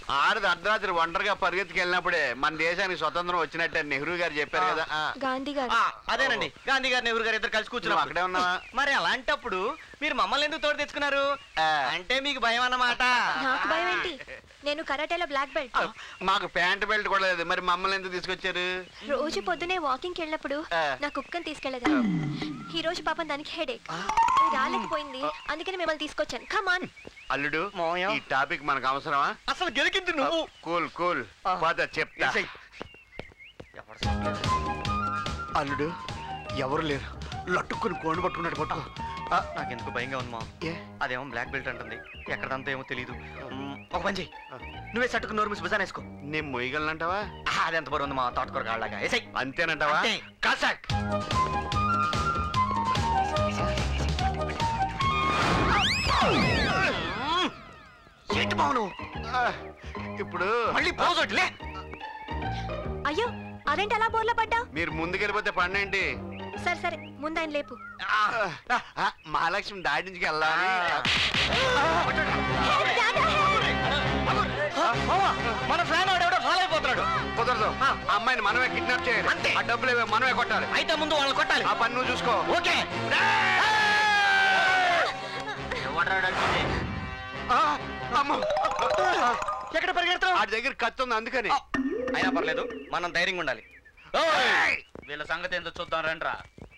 ఆడది అర్ధరాత్రి ఒంటరిగా పరిగెత్తుకు వెళ్ళినప్పుడే మన దేశానికి స్వతంత్రం వచ్చినట్టే నెహ్రూ గారు చెప్పారు కదా. గాంధీ గారు. అదేనండి, గాంధీ గారు నెహ్రూ గారు ఇద్దరు కలిసి కూర్చున్నాం. అక్కడే ఉన్నావా? మరి అలాంటప్పుడు మీరు మమ్మల్ని ఎందుకు తోడు తెచ్చుకున్నారు? అంటే మీకు భయం అన్నమాట. నాకు భయం ఏంటి? నేను కరాటేలో బ్లాక్ బెల్ట్. మాకు ప్యాంట్ బెల్ట్ కూడా లేదు, మరి మమ్మల్ని ఎందుకు తీసుకొచ్చారు? రోజు పొద్దునే వాకింగ్ వెళ్ళినప్పుడు నా కుక్కని తీసుకెళ్ళదా. ఈ రోజు పాపం దానికి హెడేక్ రాలేకపోయింది, అందుకని మిమ్మల్ని తీసుకొచ్చాను. కమాన్ అల్లుడు, ఈ టాపిక్ మనకు అవసరమా? అసలు గెలికింది నువ్వు. కూల్ కూల్ పద చెప్తా. అల్లుడు ఎవరు లేరు, లట్టుకుని కోండు పట్టుకున్నాడు. పట్టుకో. నాకెందుకు భయంగా ఉంది మా. అదేమో బ్లాక్ బెల్ట్ అంటుంది, ఎక్కడంతా ఏమో తెలీదు. ఒక పని చెయ్యి, నువ్వే సట్టుకు నోరు మూసి భుజాన్ని వేసుకో. నేను మొయ్యగలనంటావా? అది ఎంత బరువు ఉంది మా, తోటకూర కాళ్ళగా. వేసాయి. అంతేనంటావా? కసక్. ఏంటి బావును ఇప్పుడు మళ్ళీ పోజోట్లే. అయ్యో అదేంటి అలా బోర్లా పడ్డా? మీరు ముందుకెళ్ళిపోతే పండేంటి? సరే సరే ముందు ఆయన లేపు. మహాలక్ష్మి దాడి నుంచి వెళ్ళాలి. మన ఫ్యాన్ వాడు ఎవడో ఫాలో అయిపోతున్నాడు. కుదరదు, అమ్మాయిని మనమే కిడ్నాప్ చేయాలి. ఆ డబ్బులు మనమే కొట్టాలి. అయితే ముందు వాళ్ళని కొట్టాలి. ఆ పని నువ్వు చూసుకో. ఓకే. ఎక్కడ పరిగెడతావు? వాడి దగ్గర కత్తి ఉంది అందుకని. అయినా పర్లేదు, మనం ధైర్యంగా ఉండాలి. వీళ్ళ సంగతి ఏంటో చూద్దాం రండ్రా.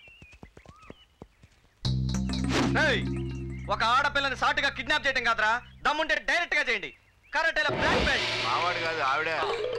ఒక ఆడపిల్లని సాటుగా కిడ్నాప్ చేయడం కాదురా, దమ్ముంటే డైరెక్ట్ గా చేయండి. కరాటేలో బ్లాక్ బెల్ట్. మావాడు కాదు ఆవిడే.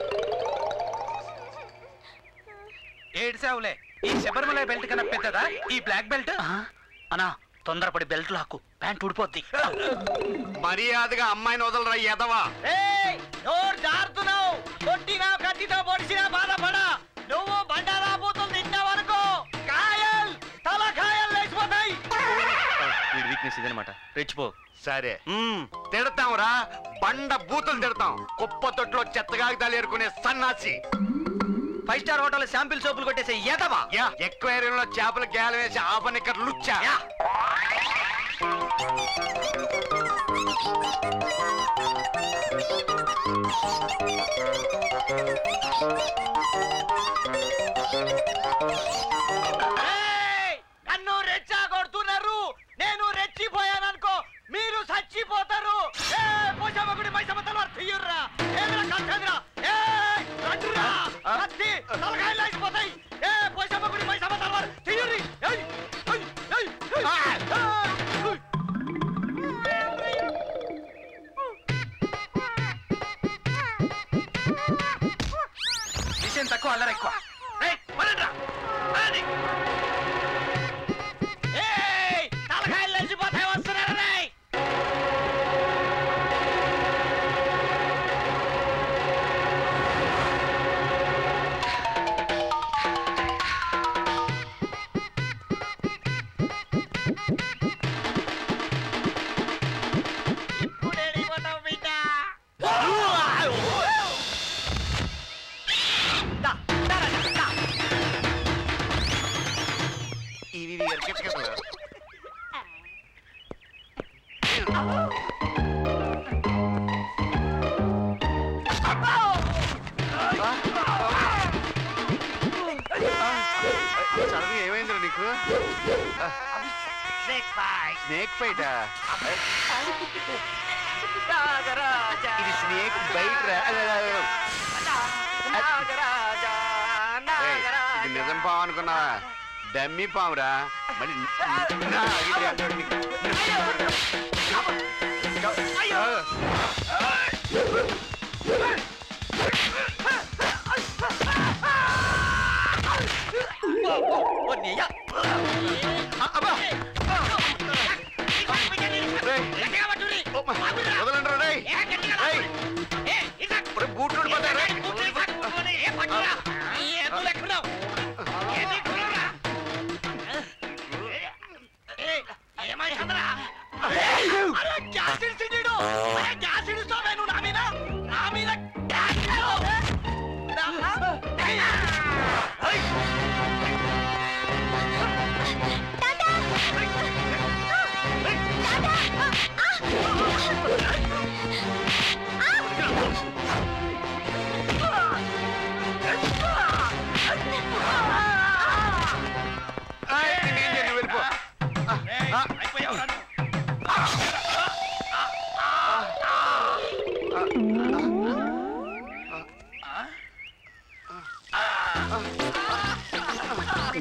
ఏడ్సావులే, ఈ శబరిమల బెల్ట్ కన్నా పెద్దదా ఈ బ్లాక్ బెల్ట్? అన్నా తొందరపడి బెల్ట్ లాక్కు, ప్యాంట్ ఊడిపోద్ది. మర్యాదగా అమ్మాయిని వదలరా ఎదవా. నోరు జారుతున్నావు, కొట్టినా కత్తితో పొడిచినా బాధపడా. నువ్వు బండారా బూతులు తిన్నావనుకో, కాయల్ తల కాయల్ లేచిపోతాయి. వీడి వీక్నెస్ ఇదనమాట, రెచ్చిపో. సరే తిడతాంరా, బండ బూతులు తిడతాం. కుప్ప తొట్లో చెత్తగా తలేరుకునే సన్నాసి. 5 స్టార్ హోటల్ శాంపిల్ సోపులు కొట్టేసే ఎదవా. ఎక్వేరియంలో చేపలు గేల వేసి ఆపని ఇక్కడ లుచ్చా. నన్ను రెచ్చా కొడుతున్నారు, నేను రెచ్చిపోయాననుకో మీరు చచ్చిపోతారు. పోషమ్మగుడి పైసమ్మ తలవారు తీయుర్రా. ఏమిరా కట్టదురా, రండురా, కత్తి తలకాయలు లేచిపోతాయి. పోషమ్మగుడి పైసమ్మ తలవారు తీయుర్రి. విషయం తక్కువ అల్లరి ఎక్కువ. తలకాయలు లేచిపోతాయి, వస్తున్నారు రే. ఏమైందిరా నీకు? Snake fight. ఇది స్నేక్ బైట్ రా. ఇది నిజం పాము అనుకున్నావా? డమ్మీ పామురా. మళ్ళీ వదలండి రే. బూట్లు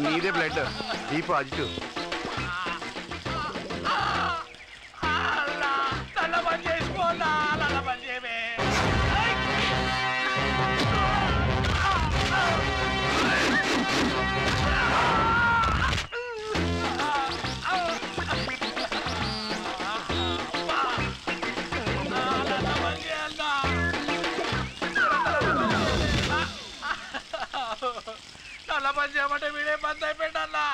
నీదే బ్లడ్ బి పాజిటివ్. నల్ల పని చేయమంటే వీడే బంద్ అయిపోయిందన్నా.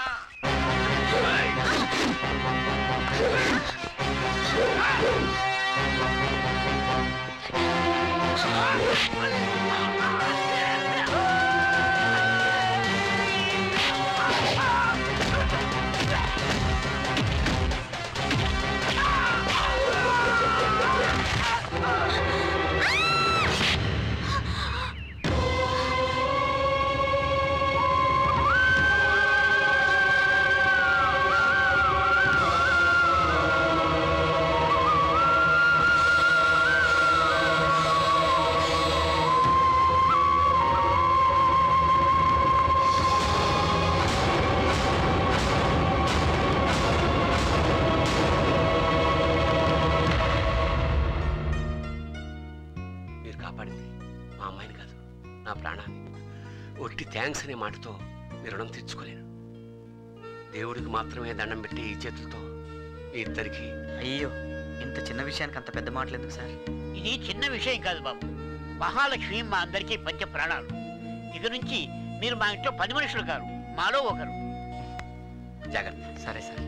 ఒట్టి థ్యాంక్స్ అనే మాటతో మీ రుణం తీర్చుకోలేను. దేవుడికి మాత్రమే దండం పెట్టి ఈ చేతులతో మీ ఇద్దరికి. అయ్యో, ఇంత చిన్న విషయానికి అంత పెద్ద మాటలు ఎందుకు సార్? ఇది చిన్న విషయం కాదు బాబు. మహాలక్ష్మి మా అందరికీ పంచ ప్రాణాలు. ఇక నుంచి మీరు మా ఇంట్లో 10 మనుషులు కాదు, మాలో ఒకరు. జాగ్రత్త. సరే సార్.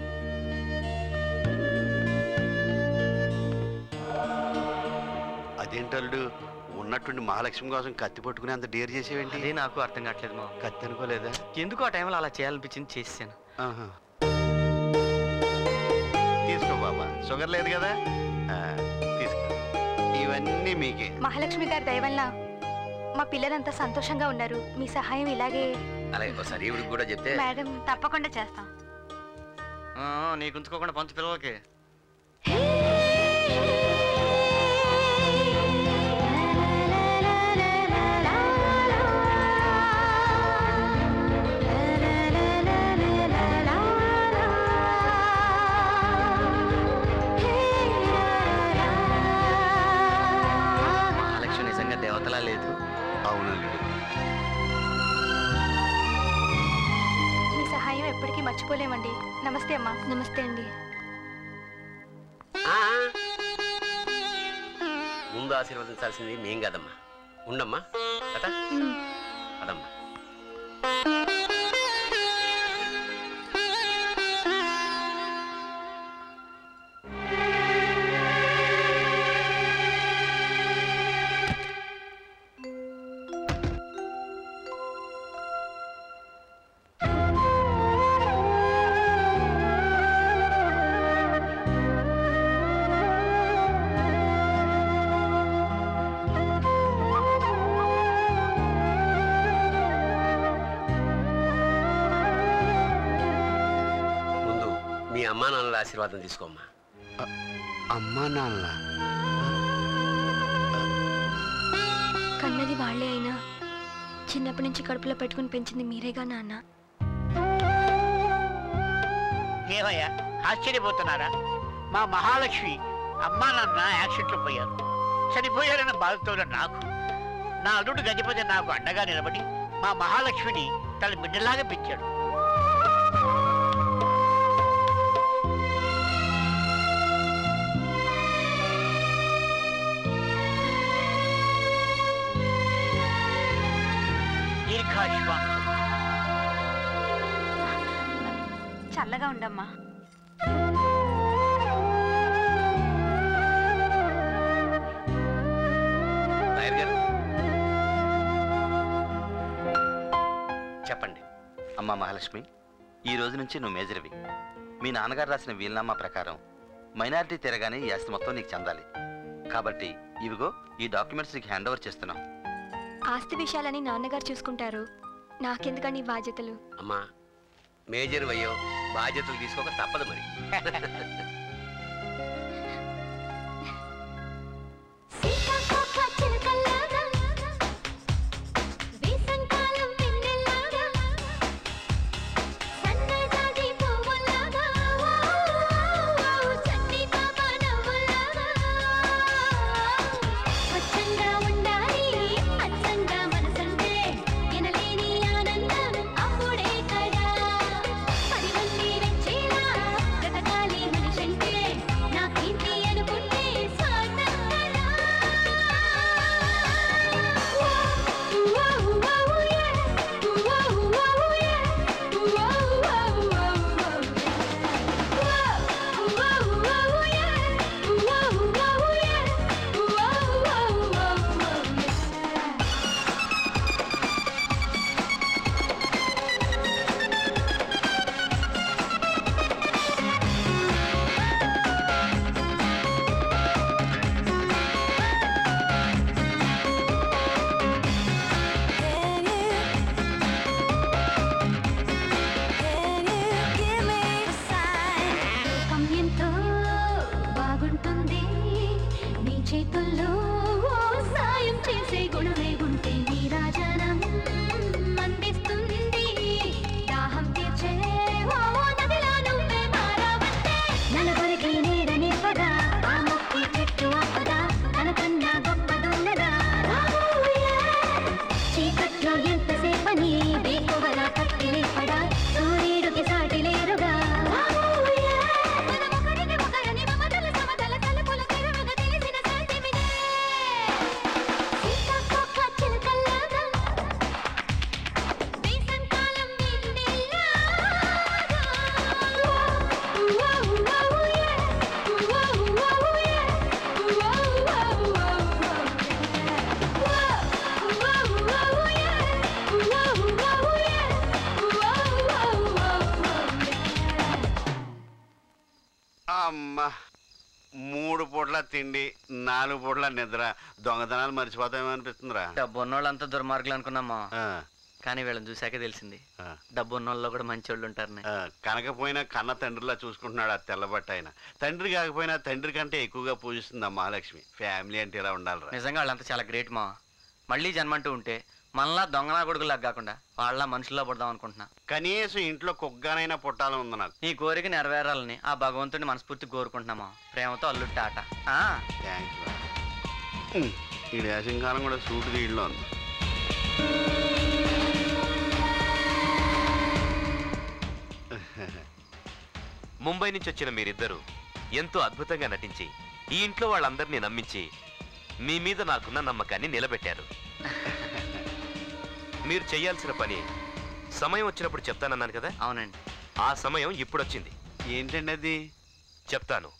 అదేంటల్లుడు ఉన్నట్టుండి మహాలక్ష్మి కోసం కత్తి పట్టుకుని అంత డేర్ చేసేవేంటి? అదే నాకు అర్థం కావట్లేదు మా. కత్తి అనుకోలేదా? ఎందుకు ఆ టైంలో అలా చేయాలనిపించింది, చేసాను. తీసుకో బాబా, షుగర్ లేదు కదా, తీసుకో. ఇవన్నీ మీకే. మహాలక్ష్మి గారి దయ వల్ల మా పిల్లలంతా సంతోషంగా ఉన్నారు. మీ సహాయం ఇలాగే. అలాగే ఒకసారి ఈవిడికి కూడా చెప్తే. మేడం, తప్పకుండా చేస్తాం. నీకు ఉంచుకోకుండా పంచు పిల్లలకి. మహాలక్ష్మి నిజంగా దేవతలా లేదు. అవునండి. మీ సహాయం ఎప్పటికీ మర్చిపోలేమండి. నమస్తే అమ్మా. నమస్తే అండి. ముందు ఆశీర్వదించాల్సింది మేం కాదమ్మా. ఉండమ్మా కదా, అదమ్మా. మీ అమ్మా నాన్నల ఆశీర్వాదం తీసుకోమ్మా. అమ్మా నాన్న కన్నది వాళ్లే అయినా చిన్నప్పటి నుంచి కడుపులో పెట్టుకుని పెంచింది మీరేగా నాన్న. ఏమయ్యా ఆశ్చర్యపోతున్నారా? మా మహాలక్ష్మి అమ్మా నాన్న యాక్సిడెంట్లో పోయారు. చనిపోయారన్న బాధతో నాకు నా అల్లుడు గజపతి నాకు అండగా నిలబడి మా మహాలక్ష్మిని తన బిడ్డలాగా పెంచాడు. చల్లగా ఉండమ్మా. చెప్పండి. అమ్మా మహాలక్ష్మి, ఈ రోజు నుంచి నువ్వు మేజర్వి. మీ నాన్నగారు రాసిన వీలునామా ప్రకారం మైనారిటీ తిరగానే ఈ ఆస్తి మొత్తం నీకు చెందాలి. కాబట్టి ఇవిగో ఈ డాక్యుమెంట్స్ నీకు హ్యాండ్ ఓవర్ చేస్తున్నాం. ఆస్తి విషయాలని నాన్నగారు చూసుకుంటారు, నాకెందుకని బాధ్యతలు? అమ్మా, మేజర్ అయ్యో, బాధ్యతలు తీసుకోక తప్పదు మరి. చేతుల్లో సాయం చేసే గుణమే ఉంటే నీరాజనం అందిస్తుంది దాహం తీర్చే ఓ నదిలా నువ్వే మారావంటే నలుగురికి నీడనివ్వగా ఆ మొక్కి చెట్టు అప్పదా తనకన్నా గొప్పదున్నదా చీకట్లో ఎంతసేపని వేకువలా కట్టి లేపడా సూర్యుడికి సాటి లేరుగా అమ్మా 3 పూట్ల తిండి 4 పూట్ల నిద్ర దొంగతనాలు మర్చిపోతామేమో అనిపిస్తుందిరా. డబ్బు ఉన్నోళ్ళంతా దుర్మార్గులు అనుకున్నామా, కానీ వీళ్ళని చూశాక తెలిసింది డబ్బు ఉన్నోళ్ళలో కూడా మంచి వాళ్ళు ఉంటారని. కనకపోయినా కన్న తండ్రిలా చూసుకుంటున్నాడు ఆ తెల్లబట్ట ఆయన. తండ్రి కాకపోయినా తండ్రి కంటే ఎక్కువగా పూజిస్తుంది ఆ మహాలక్ష్మి. ఫ్యామిలీ అంటే ఇలా ఉండాలిరా. నిజంగా వాళ్ళంతా చాలా గ్రేట్ మా. మళ్ళీ జన్మంటూ ఉంటే మనలా దొంగనా కొడుకులాగా కాకుండా వాళ్ళ మనుషుల్లో పడదాం అనుకుంటున్నా. కనీసం ఇంట్లో కుక్కగానైనా పుట్టాలని ఉంది నాకు. నీ కోరిక నెరవేరాలని ఆ భగవంతుడిని మనస్ఫూర్తి కోరుకుంటున్నామా. ప్రేమతో అల్లుట్ట ఆట. ఈ వేసంకాలం కూడా సూటు తీయడంలో ఉంది. ముంబై నుంచి వచ్చిన మీరిద్దరూ ఎంతో అద్భుతంగా నటించి ఈ ఇంట్లో వాళ్ళందరినీ నమ్మించి మీ మీద నాకున్న నమ్మకాన్ని నిలబెట్టారు. మీరు చేయాల్సిన పని సమయం వచ్చినప్పుడు చెప్తానన్నాను కదా. అవునండి, ఆ సమయం ఇప్పుడు వచ్చింది. ఏంటండి అది? చెప్తాను.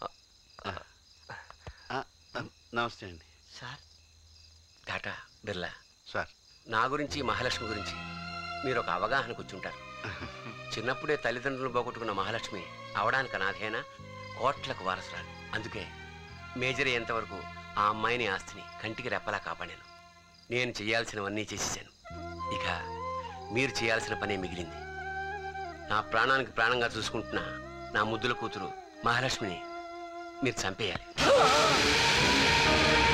నమస్తే అండి సార్. టాటా బిర్లా సార్. నా గురించి మహాలక్ష్మి గురించి మీరు ఒక అవగాహనకు వచ్చుంటారు. చిన్నప్పుడే తల్లిదండ్రులు పోగొట్టుకున్న మహాలక్ష్మి అవడానికి అనాథైనా కోట్లకు వారసురాలు. అందుకే మేజర్ అయ్యేంతవరకు ఆ అమ్మాయిని ఆస్తిని కంటికి రెప్పలా కాపాడాను. నేను చేయాల్సినవన్నీ చేసేసాను. ఇక మీరు చేయాల్సిన పనే మిగిలింది. నా ప్రాణానికి ప్రాణంగా చూసుకుంటున్న నా ముద్దుల కూతురు మహాలక్ష్మిని మీరు చంపేయాలి.